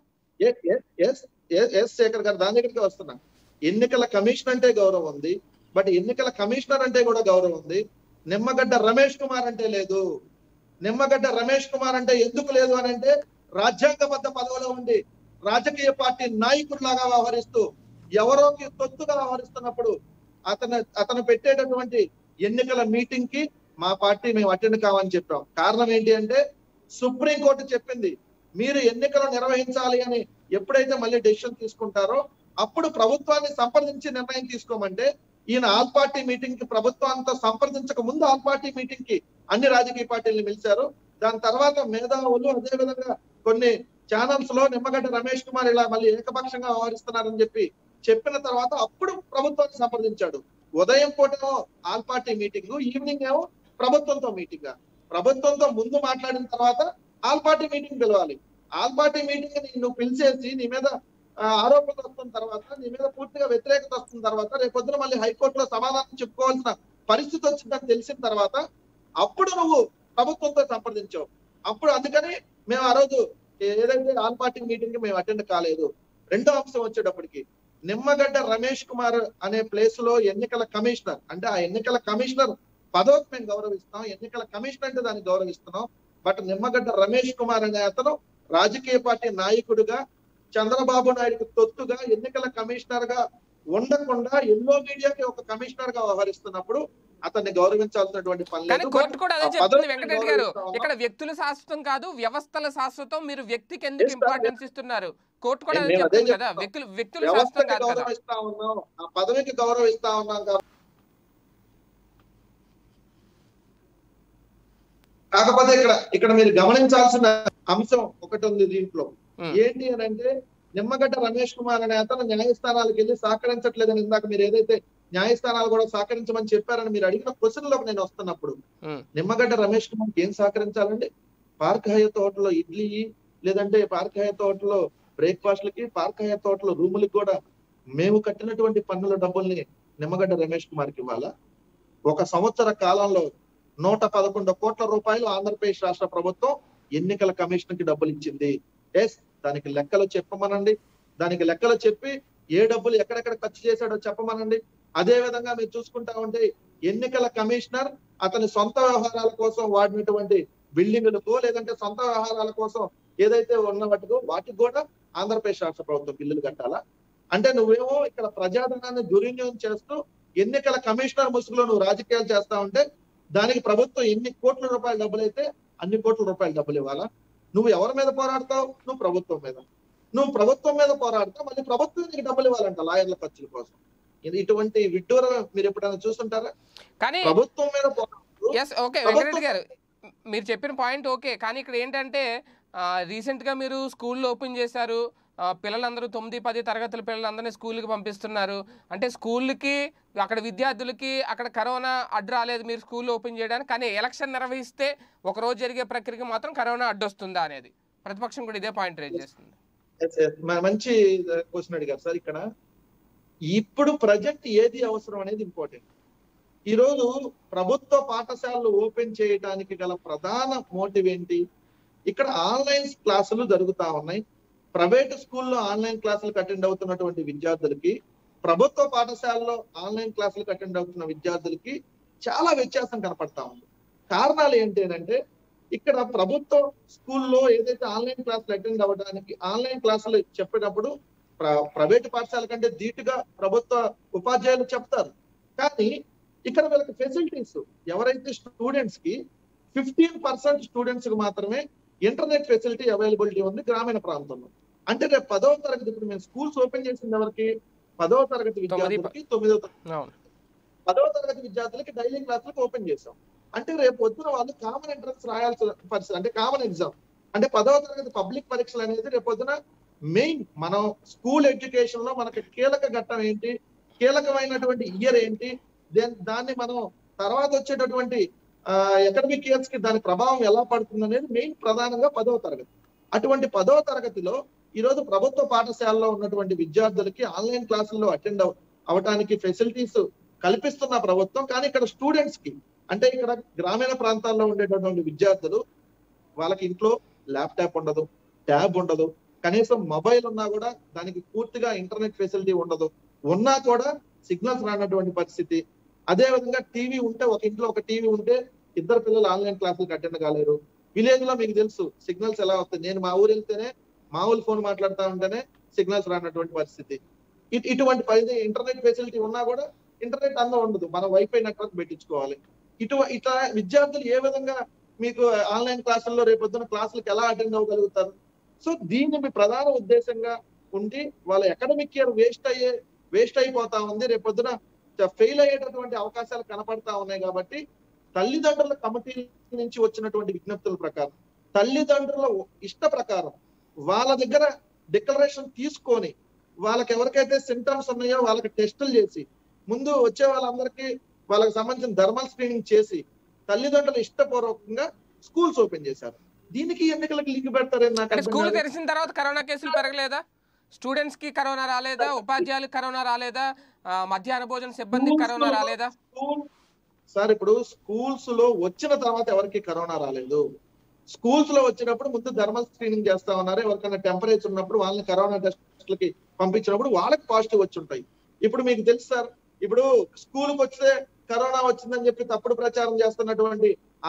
శేఖర్ గారు, దాని దగ్గరికి వస్తున్నా. ఎన్నికల కమిషన్ అంటే గౌరవం ఉంది, బట్ ఎన్నికల కమిషనర్ అంటే కూడా గౌరవం ఉంది. నిమ్మగడ్డ రమేష్ కుమార్ అంటే లేదు. నిమ్మగడ్డ రమేష్ కుమార్ అంటే ఎందుకు లేదు అని అంటే, రాజ్యాంగబద్ధ పదవిలో ఉండి రాజకీయ పార్టీ నాయకుడిలాగా వ్యవహరిస్తూ ఎవరోకి తొత్తుగా వ్యవహరిస్తున్నప్పుడు అతను పెట్టేటటువంటి ఎన్నికల మీటింగ్ కి మా పార్టీ మేము అటెండ్ కావని చెప్పాం. కారణం ఏంటి అంటే, సుప్రీంకోర్టు చెప్పింది మీరు ఎన్నికలు నిర్వహించాలి అని. ఎప్పుడైతే మళ్ళీ డెసిషన్ తీసుకుంటారో అప్పుడు ప్రభుత్వాన్ని సంప్రదించి నిర్ణయం తీసుకోమంటే, ఈయన ఆల్ పార్టీ మీటింగ్ కి ప్రభుత్వాంతో సంప్రదించక ముందు ఆల్ పార్టీ మీటింగ్ కి అన్ని రాజకీయ పార్టీలను పిలిచారు. దాని తర్వాత మేధావులు, అదే విధంగా కొన్ని ఛానల్స్ లో నిమ్మగడ్డ రమేష్ కుమార్ ఇలా మళ్ళీ ఏకపక్షంగా వ్యవహరిస్తున్నారని చెప్పిన తర్వాత అప్పుడు ప్రభుత్వాన్ని సంప్రదించాడు. ఉదయం పూటేమో ఆల్ పార్టీ మీటింగ్, ఈవినింగ్ ఏమో ప్రభుత్వంతో మీటింగ్. ప్రభుత్వంతో ముందు మాట్లాడిన తర్వాత ఆల్ పార్టీ మీటింగ్ పిలవాలి. ఆల్ పార్టీ మీటింగ్ నువ్వు పిలిచేసి నీ మీద ఆరోపణలు వస్తున్న తర్వాత, నీ మీద పూర్తిగా వ్యతిరేకత వస్తున్న తర్వాత, రేపొద్దున మళ్ళీ హైకోర్టులో సమాధానం చెప్పుకోవాల్సిన పరిస్థితి వచ్చిందని తెలిసిన తర్వాత అప్పుడు నువ్వు ప్రభుత్వంతో సంప్రదించావు. అప్పుడు అందుకని మేము ఆ రోజు ఏదైతే ఆల్ పార్టీ మీటింగ్ కి మేము అటెండ్ కాలేదు. రెండో అంశం వచ్చేటప్పటికి, నిమ్మగడ్డ రమేష్ కుమార్ అనే ప్లేస్ లో ఎన్నికల కమిషనర్ అంటే, ఆ ఎన్నికల కమిషనర్ పదవికి మేము గౌరవిస్తాం, ఎన్నికల కమిషన్ అంటే దాన్ని గౌరవిస్తున్నాం. బట్ నిమ్మగడ్డ రమేష్ కుమార్ అనే అతను రాజకీయ పార్టీ నాయకుడిగా, చంద్రబాబు నాయుడుకి తొత్తుగా ఎన్నికల కమిషనర్ గా ఉండకుండా ఎన్నో మీడియాకి ఒక కమిషనర్ గా వ్యవహరిస్తున్నప్పుడు అతన్ని గౌరవించాల్సినటువంటి పని లేదు. కోర్టు కూడా అదే చెప్తుంది వెంకటరెడ్డి గారు. ఇక్కడ వ్యక్తుల శాశ్వతం కాదు, వ్యవస్థల శాశ్వతం. మీరు వ్యక్తికి ఎందుకు ఇంపార్టెన్స్ ఇస్తున్నారు? కోర్టు కూడా అదే చెప్తుంది కదా, వ్యక్తుల శాశ్వతం కాదు కదా. గౌరవిస్తా ఉన్నాం, ఆ పదవికి గౌరవిస్తా ఉన్నాం. కాకపోతే ఇక్కడ మీరు గమనించాల్సిన అంశం ఒకటి ఉంది దీంట్లో. ఏంటి అని అంటే, నిమ్మగడ్డ రమేష్ కుమార్ అనే అతను న్యాయస్థానాలకు వెళ్ళి సహకరించట్లేదని ఇందాక మీరు ఏదైతే న్యాయస్థానాలు కూడా సహకరించమని చెప్పారని మీరు అడిగిన క్వశ్చన్ లోకి నేను వస్తున్నప్పుడు, నిమ్మగడ్డ రమేష్ కుమార్ ఏం సహకరించాలండి? పార్క్ హయత్ హోటల్లో ఇడ్లీ, లేదంటే పార్క్ హయత్ హోటల్లో బ్రేక్ఫాస్ట్లకి, పార్క్ హయత్ హోటల్ రూములకి కూడా మేము కట్టినటువంటి పన్నుల డబ్బుల్ని నిమ్మగడ్డ రమేష్ కుమార్కి ఇవ్వాలా? ఒక సంవత్సర కాలంలో 111 కోట్ల రూపాయలు ఆంధ్రప్రదేశ్ రాష్ట్ర ప్రభుత్వం ఎన్నికల కమిషన్ కి డబ్బులు ఇచ్చింది. ఎస్, దానికి లెక్కలు చెప్పమనండి. దానికి లెక్కలు చెప్పి ఏ డబ్బులు ఎక్కడెక్కడ ఖర్చు చేశాడో చెప్పమనండి. అదే విధంగా మీరు చూసుకుంటా ఉంటే, ఎన్నికల కమిషనర్ అతని సొంత వ్యవహారాల కోసం వాడినటువంటి బిల్డింగులకు, లేదంటే సొంత వ్యవహారాల కోసం ఏదైతే ఉన్న వాటికి కూడా ఆంధ్రప్రదేశ్ రాష్ట్ర ప్రభుత్వం బిల్లులు కట్టాలా? అంటే నువ్వేమో ఇక్కడ ప్రజాధనాన్ని దుర్వినియోగం చేస్తూ ఎన్నికల కమిషనర్ ముసుగులో నువ్వు రాజకీయాలు చేస్తా ఉంటే, దానికి ప్రభుత్వం ఎన్ని కోట్ల రూపాయల డబ్బులు అయితే అన్ని కోట్ల రూపాయల డబ్బులు ఇవ్వాలా? నువ్వు ఎవరి మీద పోరాడతావు? నువ్వు ప్రభుత్వం మీద. నువ్వు ప్రభుత్వం మీద పోరాడతావు, మళ్ళీ ప్రభుత్వం నీకు డబ్బులు ఇవ్వాలంట లాయర్ల ఖర్చుల కోసం. ఇటువంటి విడ్డూరం మీరు ఎప్పుడైనా చూస్తుంటారా? కానీ ప్రభుత్వం మీద పోరాడుతూ ఎస్ ఓకే వెంకటరెడ్డి గారు మీరు చెప్పిన పాయింట్ ఓకే. కానీ ఇక్కడ ఏంటంటే రీసెంట్గా మీరు స్కూల్లో ఓపెన్ చేశారు, పిల్లలందరూ 9-10 తరగతుల పిల్లలందరినీ స్కూల్కి పంపిస్తున్నారు. అంటే స్కూల్కి అక్కడ విద్యార్థులకి అక్కడ కరోనా అడ్డు రాలేదు మీరు స్కూల్ ఓపెన్ చేయడానికి, కానీ ఎలక్షన్ నిర్వహిస్తే ఒకరోజు జరిగే ప్రక్రియకి మాత్రం కరోనా అడ్డొస్తుందా అనేది ప్రతిపక్షం కూడా ఇదే పాయింట్ రేజ్ చేస్తుంది. మంచి క్వశ్చన్ అడిగారు సార్. ఇక్కడ ఇప్పుడు ప్రజెంట్ ఏది అవసరం అనేది ఇంపార్టెంట్. ఈ రోజు ప్రభుత్వ పాఠశాలలు ఓపెన్ చేయడానికి గల ప్రధాన మోటివ్ ఏంటి? ఇక్కడ ఆన్లైన్ క్లాసులు జరుగుతా ఉన్నాయి. ప్రైవేట్ స్కూల్లో ఆన్లైన్ క్లాసులకు అటెండ్ అవుతున్నటువంటి విద్యార్థులకి, ప్రభుత్వ పాఠశాలలో ఆన్లైన్ క్లాసులకు అటెండ్ అవుతున్న విద్యార్థులకి చాలా వ్యత్యాసం కనపడతా ఉంది. కారణాలు ఏంటి అంటే, ఇక్కడ ప్రభుత్వ స్కూల్లో ఏదైతే ఆన్లైన్ క్లాసులు అటెండ్ అవ్వడానికి ఆన్లైన్ క్లాసులు చెప్పేటప్పుడు ప్రైవేట్ పాఠశాల కంటే ధీటుగా ప్రభుత్వ ఉపాధ్యాయులు చెప్తారు. కానీ ఇక్కడ వీళ్ళకి ఫెసిలిటీస్, ఎవరైతే స్టూడెంట్స్ కి 15% స్టూడెంట్స్ కి మాత్రమే ఇంటర్నెట్ ఫెసిలిటీ అవైలబిలిటీ ఉంది గ్రామీణ ప్రాంతంలో. అంటే రేపు 10వ తరగతి, ఇప్పుడు మేము స్కూల్స్ ఓపెన్ చేసింది ఎవరికి? 10వ తరగతి విద్యార్థులకి, 10వ తరగతి విద్యార్థులకి డైలీ క్లాసులకు ఓపెన్ చేసాం. అంటే రేపు పొద్దున వాళ్ళు కామన్ ఎంట్రన్స్ రాయాల్సిన పరిస్థితి, అంటే కామన్ ఎగ్జామ్, అంటే 10వ తరగతి పబ్లిక్ పరీక్షలు అనేది రేపు పొద్దున మెయిన్ మనం స్కూల్ ఎడ్యుకేషన్ లో మనకి కీలక ఘట్టం ఏంటి, కీలకమైనటువంటి ఇయర్ ఏంటి, దాన్ని మనం తర్వాత వచ్చేటటువంటి అకాడమిక్ ఇయర్స్ కి దాని ప్రభావం ఎలా పడుతుంది అనేది మెయిన్ ప్రధానంగా 10వ తరగతి. అటువంటి 10వ తరగతిలో ఈ రోజు ప్రభుత్వ పాఠశాలలో ఉన్నటువంటి విద్యార్థులకి ఆన్లైన్ క్లాసుల్లో అటెండ్ అవడానికి ఫెసిలిటీస్ కల్పిస్తున్న ప్రభుత్వం. కానీ ఇక్కడ స్టూడెంట్స్ కి, అంటే ఇక్కడ గ్రామీణ ప్రాంతాల్లో ఉండేటటువంటి విద్యార్థులు, వాళ్ళకి ఇంట్లో ల్యాప్టాప్ ఉండదు, ట్యాబ్ ఉండదు, కనీసం మొబైల్ ఉన్నా కూడా దానికి పూర్తిగా ఇంటర్నెట్ ఫెసిలిటీ ఉండదు, ఉన్నా కూడా సిగ్నల్స్ రానటువంటి పరిస్థితి. అదే విధంగా టీవీ ఉంటే, ఒక ఇంట్లో ఒక టీవీ ఉంటే ఇద్దరు పిల్లలు ఆన్లైన్ క్లాసులకు అటెండ్ కాలేరు. విలేజ్ లో మీకు తెలుసు సిగ్నల్స్ ఎలా వస్తాయి. నేను మా ఊరు వెళ్తేనే మామూలు ఫోన్ మాట్లాడుతూ ఉంటేనే సిగ్నల్స్ రానటువంటి పరిస్థితి. ఇటువంటి ఇంటర్నెట్ ఫెసిలిటీ ఉన్నా కూడా ఇంటర్నెట్ అన్న ఉండదు, మనం వైఫై నెట్వర్క్ పెట్టించుకోవాలి. ఇట్లా విద్యార్థులు ఏ విధంగా మీకు ఆన్లైన్ క్లాసుల్లో రేపొద్దున క్లాసులకు ఎలా అటెండ్ అవ్వగలుగుతారు? సో దీన్ని మీ ప్రధాన ఉద్దేశంగా ఉండి వాళ్ళ అకాడమిక్ ఇయర్ వేస్ట్ అయిపోతా ఉంది, రేపొద్దున ఫెయిల్ అయ్యేటటువంటి అవకాశాలు కనపడతా ఉన్నాయి. కాబట్టి తల్లిదండ్రుల కమిటీ నుంచి వచ్చినటువంటి విజ్ఞప్తుల ప్రకారం, తల్లిదండ్రుల ఇష్ట ప్రకారం వాళ్ళ దగ్గర డిక్లరేషన్ తీసుకొని, వాళ్ళకి ఎవరికైతే సింటమ్స్ ఉన్నాయో వాళ్ళకి టెస్టులు చేసి, ముందు వచ్చే వాళ్ళందరికీ వాళ్ళకి సంబంధించిన థర్మల్ స్క్రీనింగ్ చేసి తల్లిదండ్రులు ఇష్టపూర్వకంగా స్కూల్స్ ఓపెన్ చేశారు. దీనికి ఎన్నికలకు లింక్ పెడతారని నాకు. స్కూల్ తెరిచిన తర్వాత కరోనా కేసులు పెరగలేదా? స్టూడెంట్స్ కి కరోనా రాలేదా? ఉపాధ్యాయులకు కరోనా రాలేదా? మధ్యాహ్న భోజన సిబ్బందికి కరోనా రాలేదా? సార్ ఇప్పుడు స్కూల్స్ లో వచ్చిన తర్వాత ఎవరికి కరోనా రాలేదు. స్కూల్స్ లో వచ్చినప్పుడు ముందు థర్మల్ స్క్రీనింగ్ చేస్తా ఉన్నారు. ఎవరికైనా టెంపరేచర్ ఉన్నప్పుడు వాళ్ళని కరోనా టెస్ట్లకి పంపించినప్పుడు వాళ్ళకి పాజిటివ్ వచ్చి ఉంటాయి. ఇప్పుడు మీకు తెలుసు సార్, ఇప్పుడు స్కూల్కి వస్తే కరోనా వచ్చిందని చెప్పి తప్పుడు ప్రచారం చేస్తున్నటువంటి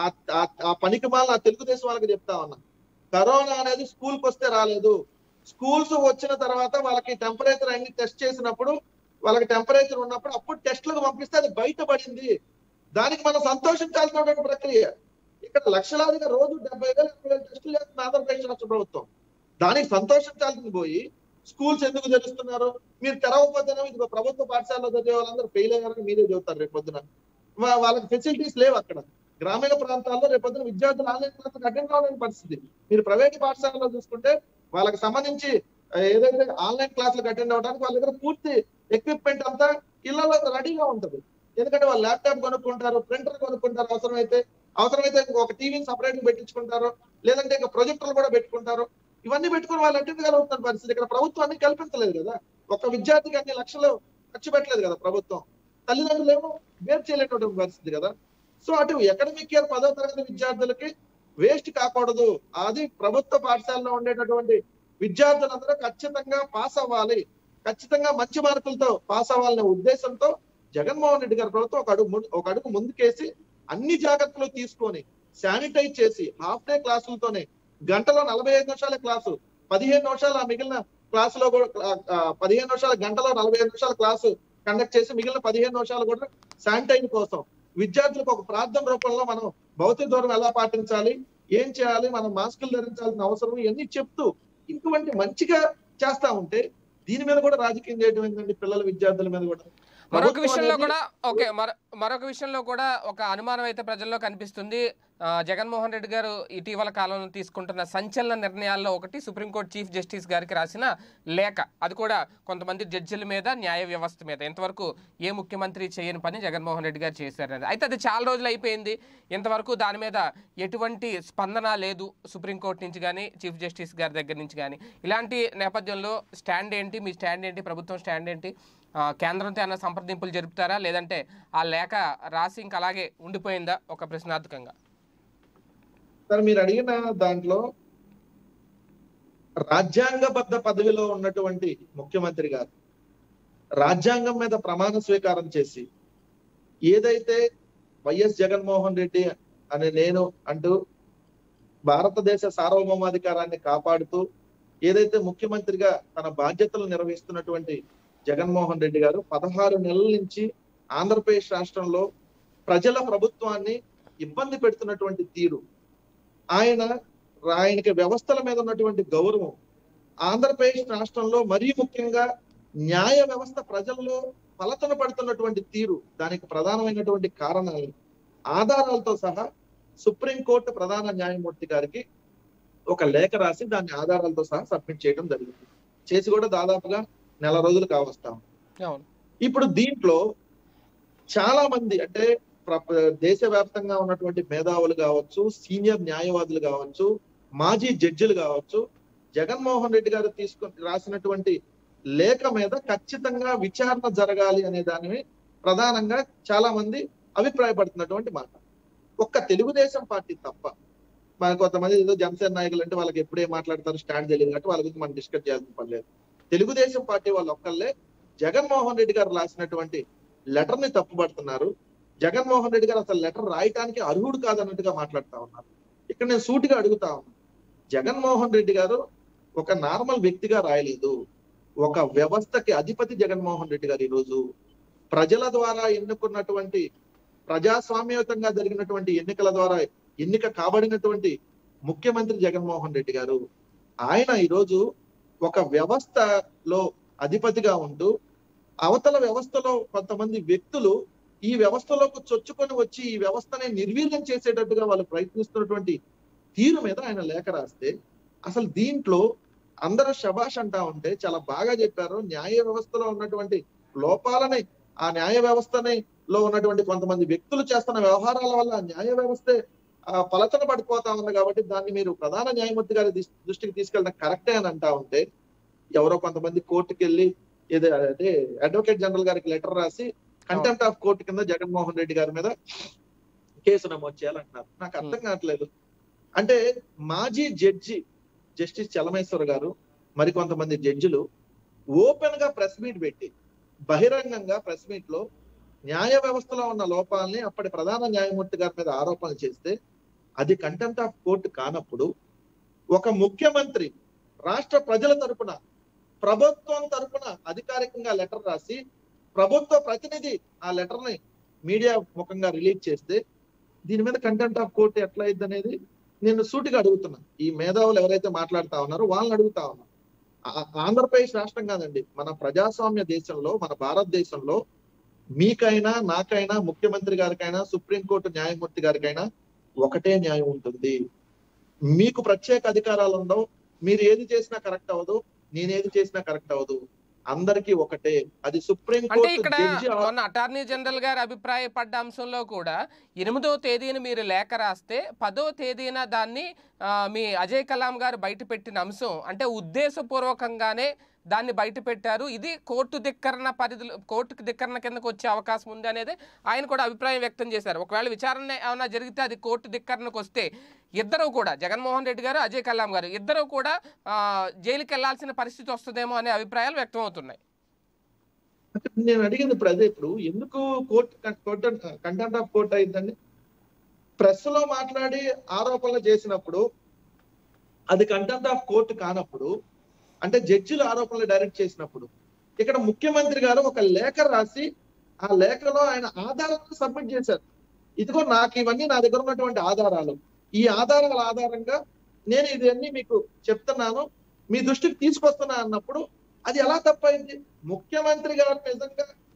ఆ పనికిమాలిన తెలుగుదేశం వాళ్ళకి చెప్తా ఉన్నా, కరోనా అనేది స్కూల్కి వస్తే రాలేదు. స్కూల్స్ వచ్చిన తర్వాత వాళ్ళకి టెంపరేచర్ అన్ని టెస్ట్ చేసినప్పుడు, వాళ్ళకి టెంపరేచర్ ఉన్నప్పుడు అప్పుడు టెస్ట్లకు పంపిస్తే అది బయటపడింది. దానికి మనం సంతోషించాల్సినటువంటి ప్రక్రియ. ఇక్కడ లక్షలాదిగా రోజు 70,000 టెస్టులు చేస్తున్న ఆంధ్రప్రదేశ్ రాష్ట్ర ప్రభుత్వం. దానికి సంతోషించాల్సింది పోయి స్కూల్స్ ఎందుకు తెలుస్తున్నారు? మీరు తెరవకపోతేనే ఇది ప్రభుత్వ పాఠశాలలో చదివే వాళ్ళందరూ ఫెయిల్ అయ్యారని మీరే చెబుతారు. రేపొద్దున వాళ్ళకి ఫెసిలిటీస్ లేవు. అక్కడ గ్రామీణ ప్రాంతాల్లో రేపొద్దున విద్యార్థులు ఆన్లైన్ క్లాసులకు అటెండ్ కావాలని పరిస్థితి. మీరు ప్రైవేట్ పాఠశాలలో చూసుకుంటే వాళ్ళకి సంబంధించి ఏదైతే ఆన్లైన్ క్లాసులకు అటెండ్ అవడానికి వాళ్ళ దగ్గర పూర్తి ఎక్విప్మెంట్ అంతా ఇళ్లలో రెడీగా ఉంటుంది. ఎందుకంటే వాళ్ళు ల్యాప్టాప్ కొనుక్కుంటారు, ప్రింటర్ కొనుక్కుంటారు, అవసరమైతే ఒక టీవీని సపరేట్ పెట్టించుకుంటారు, లేదంటే ఇంకా ప్రొజెక్టర్లు కూడా పెట్టుకుంటారు. ఇవన్నీ పెట్టుకుని వాళ్ళు అటెండ్ కావాలవుతున్న పరిస్థితి. ఇక్కడ ప్రభుత్వాన్ని కల్పించలేదు కదా, ఒక విద్యార్థికి అన్ని లక్షలు ఖర్చు పెట్టలేదు కదా ప్రభుత్వం. తల్లిదండ్రులు ఏమో వేరు చేయలేనటువంటి పరిస్థితి కదా. సో అటు అకాడమిక్ ఇయర్ 10వ తరగతి విద్యార్థులకి వేస్ట్ కాకూడదు. అది ప్రభుత్వ పాఠశాలలో ఉండేటటువంటి విద్యార్థులందరూ ఖచ్చితంగా పాస్ అవ్వాలి, ఖచ్చితంగా మంచి మార్కులతో పాస్ అవ్వాలనే ఉద్దేశంతో జగన్మోహన్ రెడ్డి గారి ప్రభుత్వం ఒక అడుగు ముందుకేసి అన్ని జాగ్రత్తలు తీసుకొని శానిటైజ్ చేసి హాఫ్ డే క్లాసులతోనే గంటలో 45 నిమిషాల క్లాసు, 15 నిమిషాలు ఆ మిగిలిన క్లాసులో కూడా 15 నిమిషాల గంటలో 45 నిమిషాల క్లాసు కండక్ట్ చేసి మిగిలిన 15 నిమిషాలు కూడా శానిటైజ్ కోసం విద్యార్థులకు ఒక ప్రార్థన రూపంలో మనం భౌతిక దూరం ఎలా పాటించాలి, ఏం చేయాలి, మనం మాస్కులు ధరించాల్సిన అవసరం ఇవన్నీ చెప్తూ ఇటువంటి మంచిగా చేస్తా ఉంటే దీని మీద కూడా రాజకీయం చేయడం ఏంటంటే పిల్లల విద్యార్థుల మీద కూడా మరొక విషయంలో కూడా మరొక విషయంలో కూడా ఒక అనుమానం అయితే ప్రజల్లో కనిపిస్తుంది. జగన్మోహన్ రెడ్డి గారు ఇటీవల కాలంలో తీసుకుంటున్న సంచలన నిర్ణయాల్లో ఒకటి సుప్రీంకోర్టు చీఫ్ జస్టిస్ గారికి రాసిన లేఖ. అది కూడా కొంతమంది జడ్జిల మీద, న్యాయ వ్యవస్థ మీద. ఇంతవరకు ఏ ముఖ్యమంత్రి చేయని పని జగన్మోహన్ రెడ్డి గారు చేశారనేది. అయితే అది చాలా రోజులు అయిపోయింది. ఇంతవరకు దాని మీద ఎటువంటి స్పందన లేదు సుప్రీంకోర్టు నుంచి కానీ, చీఫ్ జస్టిస్ గారి దగ్గర నుంచి కానీ. ఇలాంటి నేపథ్యంలో స్టాండ్ ఏంటి, మీ స్టాండ్ ఏంటి, ప్రభుత్వం స్టాండ్ ఏంటి? కేంద్రంతో ఏమైనా సంప్రదింపులు జరుపుతారా, లేదంటే ఆ లేఖ రాసి ఇంకా అలాగే ఉండిపోయిందా ఒక ప్రశ్నార్థకంగా? సార్, మీరు అడిగిన దాంట్లో రాజ్యాంగబద్ధ పదవిలో ఉన్నటువంటి ముఖ్యమంత్రి గారు రాజ్యాంగం మీద ప్రమాణ స్వీకారం చేసి ఏదైతే వైఎస్ జగన్మోహన్ రెడ్డి అనే నేను అంటూ భారతదేశ సార్వభౌమాధికారాన్ని కాపాడుతూ ఏదైతే ముఖ్యమంత్రిగా తన బాధ్యతలు నిర్వహిస్తున్నటువంటి జగన్మోహన్ రెడ్డి గారు 16 నెలల నుంచి ఆంధ్రప్రదేశ్ రాష్ట్రంలో ప్రజల ప్రభుత్వాన్ని ఇబ్బంది పెడుతున్నటువంటి తీరు, ఆయనకి వ్యవస్థల మీద ఉన్నటువంటి గౌరవం, ఆంధ్రప్రదేశ్ రాష్ట్రంలో మరీ ముఖ్యంగా న్యాయ వ్యవస్థ ప్రజల్లో పలతన పడుతున్నటువంటి తీరు, దానికి ప్రధానమైనటువంటి కారణాలు ఆధారాలతో సహా సుప్రీంకోర్టు ప్రధాన న్యాయమూర్తి గారికి ఒక లేఖ రాసి దాన్ని ఆధారాలతో సహా సబ్మిట్ చేయడం జరిగింది. చేసి కూడా దాదాపుగా నెల రోజులు కావస్తాం. ఇప్పుడు దీంట్లో చాలా మంది అంటే దేశవ్యాప్తంగా ఉన్నటువంటి మేధావులు కావచ్చు, సీనియర్ న్యాయవాదులు కావచ్చు, మాజీ జడ్జిలు కావచ్చు, జగన్మోహన్ రెడ్డి గారు రాసినటువంటి లేఖ మీద ఖచ్చితంగా విచారణ జరగాలి అనే దానిని ప్రధానంగా చాలా మంది అభిప్రాయపడుతున్నటువంటి మాట. ఒక్క తెలుగుదేశం పార్టీ తప్ప, మన కొంతమంది ఏదో జనసేన నాయకులు అంటే వాళ్ళకి ఎప్పుడే మాట్లాడతారు స్టాండ్ తెలియదు కాబట్టి వాళ్ళ గురించి మనం డిస్కస్ చేయాల్సిన పని లేదు. తెలుగుదేశం పార్టీ వాళ్ళు ఒక్కళ్ళే జగన్మోహన్ రెడ్డి గారు రాసినటువంటి లెటర్ ని తప్పుపడుతున్నారు. జగన్మోహన్ రెడ్డి గారు అసలు లెటర్ రాయటానికి అర్హుడు కాదన్నట్టుగా మాట్లాడుతా ఉన్నారు. ఇక్కడ నేను సూటిగా అడుగుతా ఉన్నాను, జగన్మోహన్ రెడ్డి గారు ఒక నార్మల్ వ్యక్తిగా రాయలేదు, ఒక వ్యవస్థకి అధిపతి జగన్మోహన్ రెడ్డి గారు. ఈరోజు ప్రజల ద్వారా ఎన్నుకున్నటువంటి, ప్రజాస్వామ్యయుతంగా జరిగినటువంటి ఎన్నికల ద్వారా ఎన్నిక కాబడినటువంటి ముఖ్యమంత్రి జగన్మోహన్ రెడ్డి గారు. ఆయన ఈరోజు ఒక వ్యవస్థలో అధిపతిగా ఉంటూ అవతల వ్యవస్థలో కొంతమంది వ్యక్తులు ఈ వ్యవస్థలోకి చొచ్చుకొని వచ్చి ఈ వ్యవస్థని నిర్వీర్యం చేసేటట్టుగా వాళ్ళు ప్రయత్నిస్తున్నటువంటి తీరు మీద ఆయన లేఖ రాస్తే, అసలు దీంట్లో అందరూ శభాష్ అంటా ఉంటే చాలా బాగా చెప్పారు. న్యాయ వ్యవస్థలో ఉన్నటువంటి లోపాలని, ఆ న్యాయ వ్యవస్థని లో ఉన్నటువంటి కొంతమంది వ్యక్తులు చేస్తున్న వ్యవహారాల వల్ల న్యాయ వ్యవస్థే పలచన పడిపోతా ఉంది కాబట్టి దాన్ని మీరు ప్రధాన న్యాయమూర్తి గారి దృష్టికి తీసుకెళ్ళడం కరెక్టే అని అంటా ఉంటే, ఎవరో కొంతమంది కోర్టుకి వెళ్ళి అదే అడ్వకేట్ జనరల్ గారికి లెటర్ రాసి కంటెంప్ట్ ఆఫ్ కోర్టు కింద జగన్మోహన్ రెడ్డి గారి మీద కేసు నమోదు చేయాలంటున్నారు. నాకు అర్థం కావట్లేదు. అంటే మాజీ జడ్జి జస్టిస్ చలమేశ్వర్ గారు, మరికొంతమంది జడ్జిలు ఓపెన్ గా ప్రెస్ మీట్ పెట్టి బహిరంగంగా ప్రెస్ మీట్ లో న్యాయ వ్యవస్థలో ఉన్న లోపాలని అప్పటి ప్రధాన న్యాయమూర్తి గారి మీద ఆరోపణలు చేస్తే అది కంటెంప్ట్ ఆఫ్ కోర్టు కానప్పుడు, ఒక ముఖ్యమంత్రి రాష్ట్ర ప్రజల తరపున, ప్రభుత్వం తరపున అధికారికంగా లెటర్ రాసి ప్రభుత్వ ప్రతినిధి ఆ లెటర్ ని మీడియా ముఖంగా రిలీజ్ చేస్తే దీని మీద కంటెంప్ట్ ఆఫ్ కోర్టు ఎట్లా అయింది అనేది నేను సూటిగా అడుగుతున్నా. ఈ మేధావులు ఎవరైతే మాట్లాడుతా ఉన్నారో వాళ్ళని అడుగుతా ఉన్నా. ఆంధ్రప్రదేశ్ రాష్ట్రం కాదండి, మన ప్రజాస్వామ్య దేశంలో, మన భారతదేశంలో మీకైనా, నాకైనా, ముఖ్యమంత్రి గారికైనా, సుప్రీంకోర్టు న్యాయమూర్తి గారికైనా ఒకటే న్యాయం ఉంటుంది. మీకు ప్రత్యేక అధికారాలు ఉండవు, మీరు ఏది చేసినా కరెక్ట్ అవ్వదు, నేనేది చేసినా కరెక్ట్ అవ్వదు, అందరికీ ఒకటే. అది సుప్రీంకోర్టు. ఇక్కడ మొన్న అటార్నీ జనరల్ గారు అభిప్రాయపడ్డ అంశంలో కూడా 8వ తేదీన మీరు లేఖ రాస్తే 10వ తేదీన దాన్ని మీ అజయ్ కలాం గారు బయట పెట్టిన అంశం అంటే ఉద్దేశపూర్వకంగానే దాన్ని బయట పెట్టారు, ఇది కోర్టు ధిక్కరణ పరిధిలో, కోర్టుకు ధిక్కరణ కిందకు వచ్చే అవకాశం ఉంది అనేది ఆయన కూడా అభిప్రాయం వ్యక్తం చేశారు. ఒకవేళ విచారణ ఏమైనా జరిగితే అది కోర్టు ధిక్కరణకు వస్తే ఇద్దరు కూడా, జగన్మోహన్ రెడ్డి గారు, అజయ్ కలాం గారు ఇద్దరు కూడా జైలుకి వెళ్లాల్సిన పరిస్థితి వస్తుందేమో అనే అభిప్రాయాలు వ్యక్తం అవుతున్నాయి. నేను అడిగింది ఇప్పుడు అదే, ఇప్పుడు ఎందుకు కంటెంప్ట్ ఆఫ్ కోర్ట్ అయిందండి? ప్రెస్ లో మాట్లాడి ఆరోపణలు చేసినప్పుడు అది కంటెంప్ట్ ఆఫ్ కోర్టు కానప్పుడు, అంటే జడ్జిలు ఆరోపణలు డైరెక్ట్ చేసినప్పుడు, ఇక్కడ ముఖ్యమంత్రి గారు ఒక లేఖ రాసి ఆ లేఖలో ఆయన ఆధారాలను సబ్మిట్ చేశారు. ఇదిగో నాకు ఇవన్నీ నా దగ్గర ఉన్నటువంటి ఆధారాలు, ఈ ఆధారాల ఆధారంగా నేను ఇవన్నీ మీకు చెప్తున్నాను, మీ దృష్టికి తీసుకొస్తున్నా అన్నప్పుడు అది ఎలా తప్పైంది? ముఖ్యమంత్రి గారు నిజంగా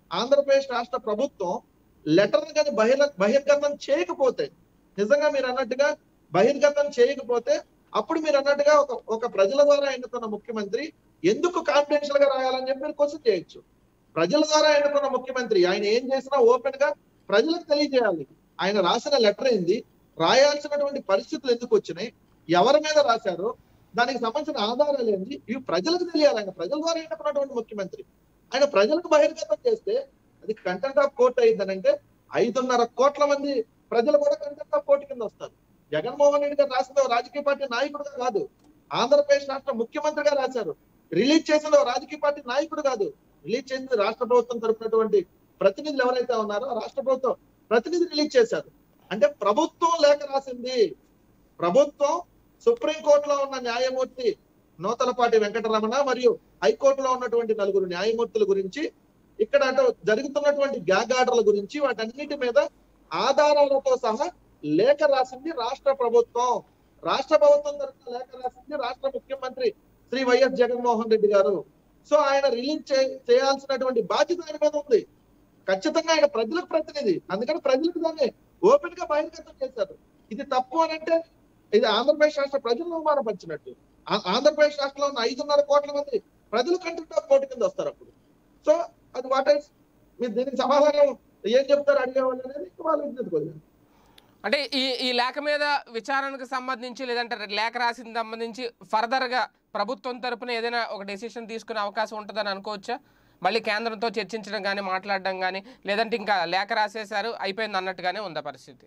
ఆంధ్రప్రదేశ్ రాష్ట్ర ప్రభుత్వం లెటర్ కానీ బహిర్గతం చేయకపోతే, నిజంగా మీరు అన్నట్టుగా బహిర్గతం చేయకపోతే, అప్పుడు మీరు అన్నట్టుగా ఒక ప్రజల ద్వారా ఎన్నుకున్న ముఖ్యమంత్రి ఎందుకు కాన్ఫిడెన్షియల్ గా రాయాలని చెప్పి మీరు క్వశ్చన్ చేయొచ్చు. ప్రజల ద్వారా ఎన్నుకున్న ముఖ్యమంత్రి ఆయన ఏం చేసినా ఓపెన్ గా ప్రజలకు తెలియజేయాలి. ఆయన రాసిన లెటర్ ఏంది, రాయాల్సినటువంటి పరిస్థితులు ఎందుకు వచ్చినాయి, ఎవరి మీద రాశారో దానికి సంబంధించిన ఆధారాలు ఏంటి, ఇవి ప్రజలకు తెలియాలి. ఆయన ప్రజల ద్వారా ఎన్నుకున్నటువంటి ముఖ్యమంత్రి ఆయన ప్రజలకు బహిర్గతం చేస్తే అది కంటెంట్ ఆఫ్ కోర్ట్ అయిందనంటే 5.5 కోట్ల మంది ప్రజలు కూడా కంటెంట్ ఆఫ్ కోర్టు కింద వస్తారు. జగన్మోహన్ రెడ్డి గారు రాసిన రాజకీయ పార్టీ నాయకుడుగా కాదు, ఆంధ్రప్రదేశ్ రాష్ట్ర ముఖ్యమంత్రిగా రాశారు. రిలీజ్ చేసిన రాజకీయ పార్టీ నాయకుడు కాదు, రిలీజ్ చేసింది రాష్ట్ర ప్రభుత్వం తరపునటువంటి ప్రతినిధులు ఎవరైతే ఉన్నారో రాష్ట్ర ప్రభుత్వం ప్రతినిధి రిలీజ్ చేశారు. అంటే ప్రభుత్వం లేఖ రాసింది. ప్రభుత్వం సుప్రీంకోర్టులో ఉన్న న్యాయమూర్తి నూతలపాటి వెంకటరమణ మరియు హైకోర్టులో ఉన్నటువంటి 4 న్యాయమూర్తుల గురించి, ఇక్కడ జరుగుతున్నటువంటి గ్యాగ్ ఆర్డర్ల గురించి, వాటన్నిటి మీద ఆధారాలతో సహా లేఖ రాసింది రాష్ట్ర ప్రభుత్వం. రాష్ట్ర ప్రభుత్వం తరఫున లేఖ రాసింది రాష్ట్ర ముఖ్యమంత్రి శ్రీ వైఎస్ జగన్మోహన్ రెడ్డి గారు. సో ఆయన రిలీజ్ చేయాల్సినటువంటి బాధ్యత ఆయన మీద ఉంది. ఖచ్చితంగా ఆయన ప్రజలకు ప్రతినిధి, అందుకని ప్రజలకు దాన్ని ఓపెన్ గా బహిర్గతం చేశారు. ఇది తప్పు అని అంటే ఇది ఆంధ్రప్రదేశ్ రాష్ట్ర ప్రజలను అవమానపరిచినట్టు. ఆంధ్రప్రదేశ్ రాష్ట్రంలో ఉన్న 5.5 కోట్ల మంది ప్రజలు కంటెంట్ ఆఫ్ కోర్టు కింద వస్తారు అప్పుడు. సో అది వాట్ ఈస్, మీరు దీనికి సమాధానం ఏం చెప్తారు అడిగేవాళ్ళు అనేది వాళ్ళు విజ్ఞతకొద్దాం. అంటే ఈ లేఖ మీద విచారణకు సంబంధించి లేదంటే లేఖ రాసిన సంబంధించి ఫర్దర్ గా ప్రభుత్వం తరపున ఏదైనా ఒక డెసిషన్ తీసుకునే అవకాశం ఉంటుందని అనుకోవచ్చా? మళ్ళీ కేంద్రంతో చర్చించడం కానీ మాట్లాడడం కానీ, లేదంటే ఇంకా లేఖ రాసేశారు అయిపోయింది అన్నట్టుగానే ఉందా పరిస్థితి?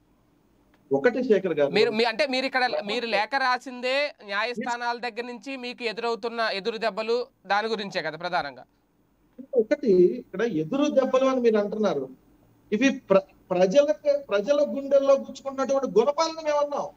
ఒకటి శేఖర్ గారు, మీరు లేఖ రాసిందే న్యాయస్థానాల దగ్గర నుంచి మీకు ఎదురవుతున్న ఎదురు దెబ్బలు దాని గురించే కదా ప్రధానంగా. ఒకటి ఇక్కడ ఎదురు దెబ్బలు అని మీరు అంటున్నారు, ఇవి ప్రజల గుండెల్లో గుచ్చుకున్నటువంటి గుణపాలను మేమన్నాం.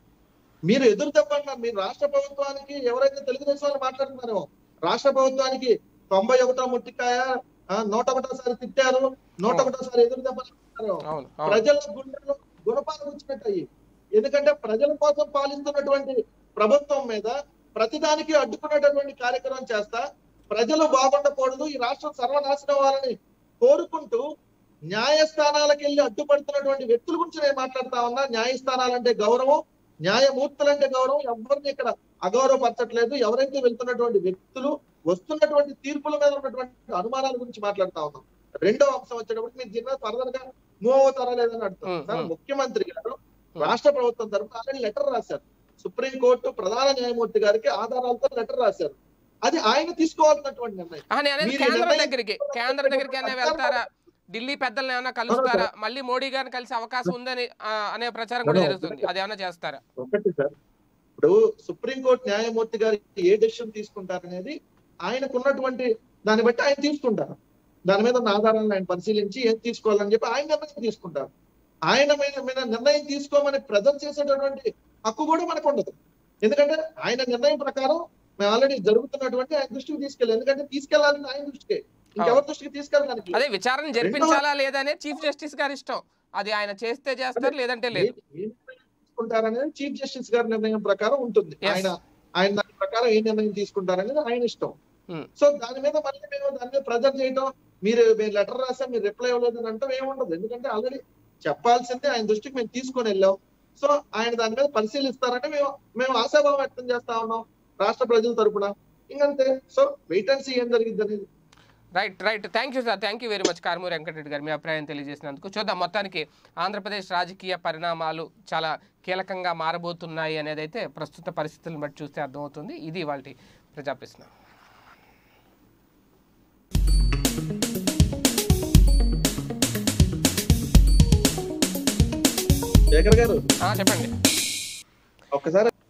మీరు ఎదురు దెబ్బ అన్నారు. మీరు రాష్ట్ర ప్రభుత్వానికి ఎవరైతే తెలుగుదేశం వాళ్ళు మాట్లాడుతున్నారో రాష్ట్ర ప్రభుత్వానికి 91వ ముట్టికాయ 101సారి తిట్టారు, 101సారి ఎదురు దెబ్బలు అంటున్నారు. ప్రజల గుండెల్లో గుణపాలు గుచ్చినట్టయి. ఎందుకంటే ప్రజల కోసం పాలిస్తున్నటువంటి ప్రభుత్వం మీద ప్రతిదానికి అడ్డుకునేటటువంటి కార్యక్రమం చేస్తా, ప్రజలు బాగుండకూడదు, ఈ రాష్ట్రం సర్వనాశనం అవ్వాలని కోరుకుంటూ న్యాయస్థానాలకు వెళ్ళి అడ్డుపడుతున్నటువంటి వ్యక్తుల గురించి నేను మాట్లాడుతా ఉన్నా. న్యాయస్థానాలంటే గౌరవం, న్యాయమూర్తులంటే గౌరవం, ఎవరిని ఇక్కడ అగౌరవపరచట్లేదు. ఎవరైతే వెళ్తున్నటువంటి వ్యక్తులు వస్తున్నటువంటి తీర్పుల మీద ఉన్నటువంటి అనుమానాల గురించి మాట్లాడుతా ఉన్నాం. రెండో అంశం వచ్చేటప్పుడు మీరు దీని ఫర్దర్ గా మూవ్ అవుతారా లేదని అడుగుతారు. ముఖ్యమంత్రి గారు రాష్ట్ర ప్రభుత్వం తరఫున ఆల్రెడీ లెటర్ రాశారు. సుప్రీంకోర్టు ప్రధాన న్యాయమూర్తి గారికి ఆధారాలతో లెటర్ రాశారు. అది ఆయన తీసుకోవాల్సినటువంటి నిర్ణయం. కేంద్రం దగ్గరికి వెళ్తారా, ఢిల్లీ పెద్దలను ఏమైనా కలుస్తారా, మళ్ళీ మోడీ గారిని కలిసే అవకాశం ఉందని అనే ప్రచారం కూడా జరుగుతుంది, అది ఏమైనా చేస్తారా? ఒకటి సార్, ఇప్పుడు సుప్రీంకోర్టు న్యాయమూర్తి గారు ఏ డెసిషన్ తీసుకుంటారనేది ఆయనకున్నటువంటి దాన్ని బట్టి ఆయన తీసుకుంటారు. దాని మీద ఉన్న ఆధారాలను ఆయన పరిశీలించి ఏం తీసుకోవాలని చెప్పి ఆయన నిర్ణయం తీసుకుంటారు. ఆయన మీద నిర్ణయం తీసుకోమని ప్రజలు చేసేటటువంటి హక్కు కూడా మనకు ఉండదు. ఎందుకంటే ఆయన నిర్ణయం ప్రకారం మేము ఆల్రెడీ జరుగుతున్నటువంటి ఆయన దృష్టికి తీసుకెళ్ళాలి. ఎందుకంటే తీసుకెళ్లాలని ఆయన దృష్టికి, ఇంకెవరి దృష్టికి తీసుకెళ్ళడానికి. అదే విచారణ జరిపించాలా లేదనే చీఫ్ జస్టిస్ గారి ఇష్టం. అది ఆయన చేస్తే చేస్తారు, లేదంటే లేదు. తీసుకుంటారనేది చీఫ్ జస్టిస్ గారి నిర్ణయం ప్రకారం ఉంటుంది. ఆయన దాని ప్రకారం ఏ నిర్ణయం తీసుకుంటారనేది ఆయన ఇష్టం. సో దాని మీద మళ్ళీ మేము దాని మీద ప్రెజర్ చేయటం, మీరు లెటర్ రాసా మీరు రిప్లై ఇవ్వలేదు అని అంటే ఏముండదు. ఎందుకంటే ఆల్రెడీ చెప్పాల్సిందే ఆయన దృష్టికి మేము తీసుకొని వెళ్ళాం. సో ఆయన దాని మీద పరిశీలిస్తారంటే మేము ఆశాభావం వ్యక్తం చేస్తా ఉన్నాం రాష్ట్ర ప్రజల తరపున. ఇంకంతే. సో వెయిట్ అండ్ సీ ఏం జరిగింది అనేది. Right thank you sir, thank you very much Karumuri Venkatareddy గారు మీ అభిప్రాయం తెలియజేసినందుకు. చూద్దాం, మొత్తానికి ఆంధ్రప్రదేశ్ రాజకీయ పరిణామాలు చాలా కీలకంగా మారబోతున్నాయి అనేది అయితే ప్రస్తుత పరిస్థితులను బట్టి చూస్తే అర్థమవుతుంది. ఇది ఇవాల్టి ప్రజాప్రశ్న. శేఖర్ గారు చెప్పండి ఒక్కసారి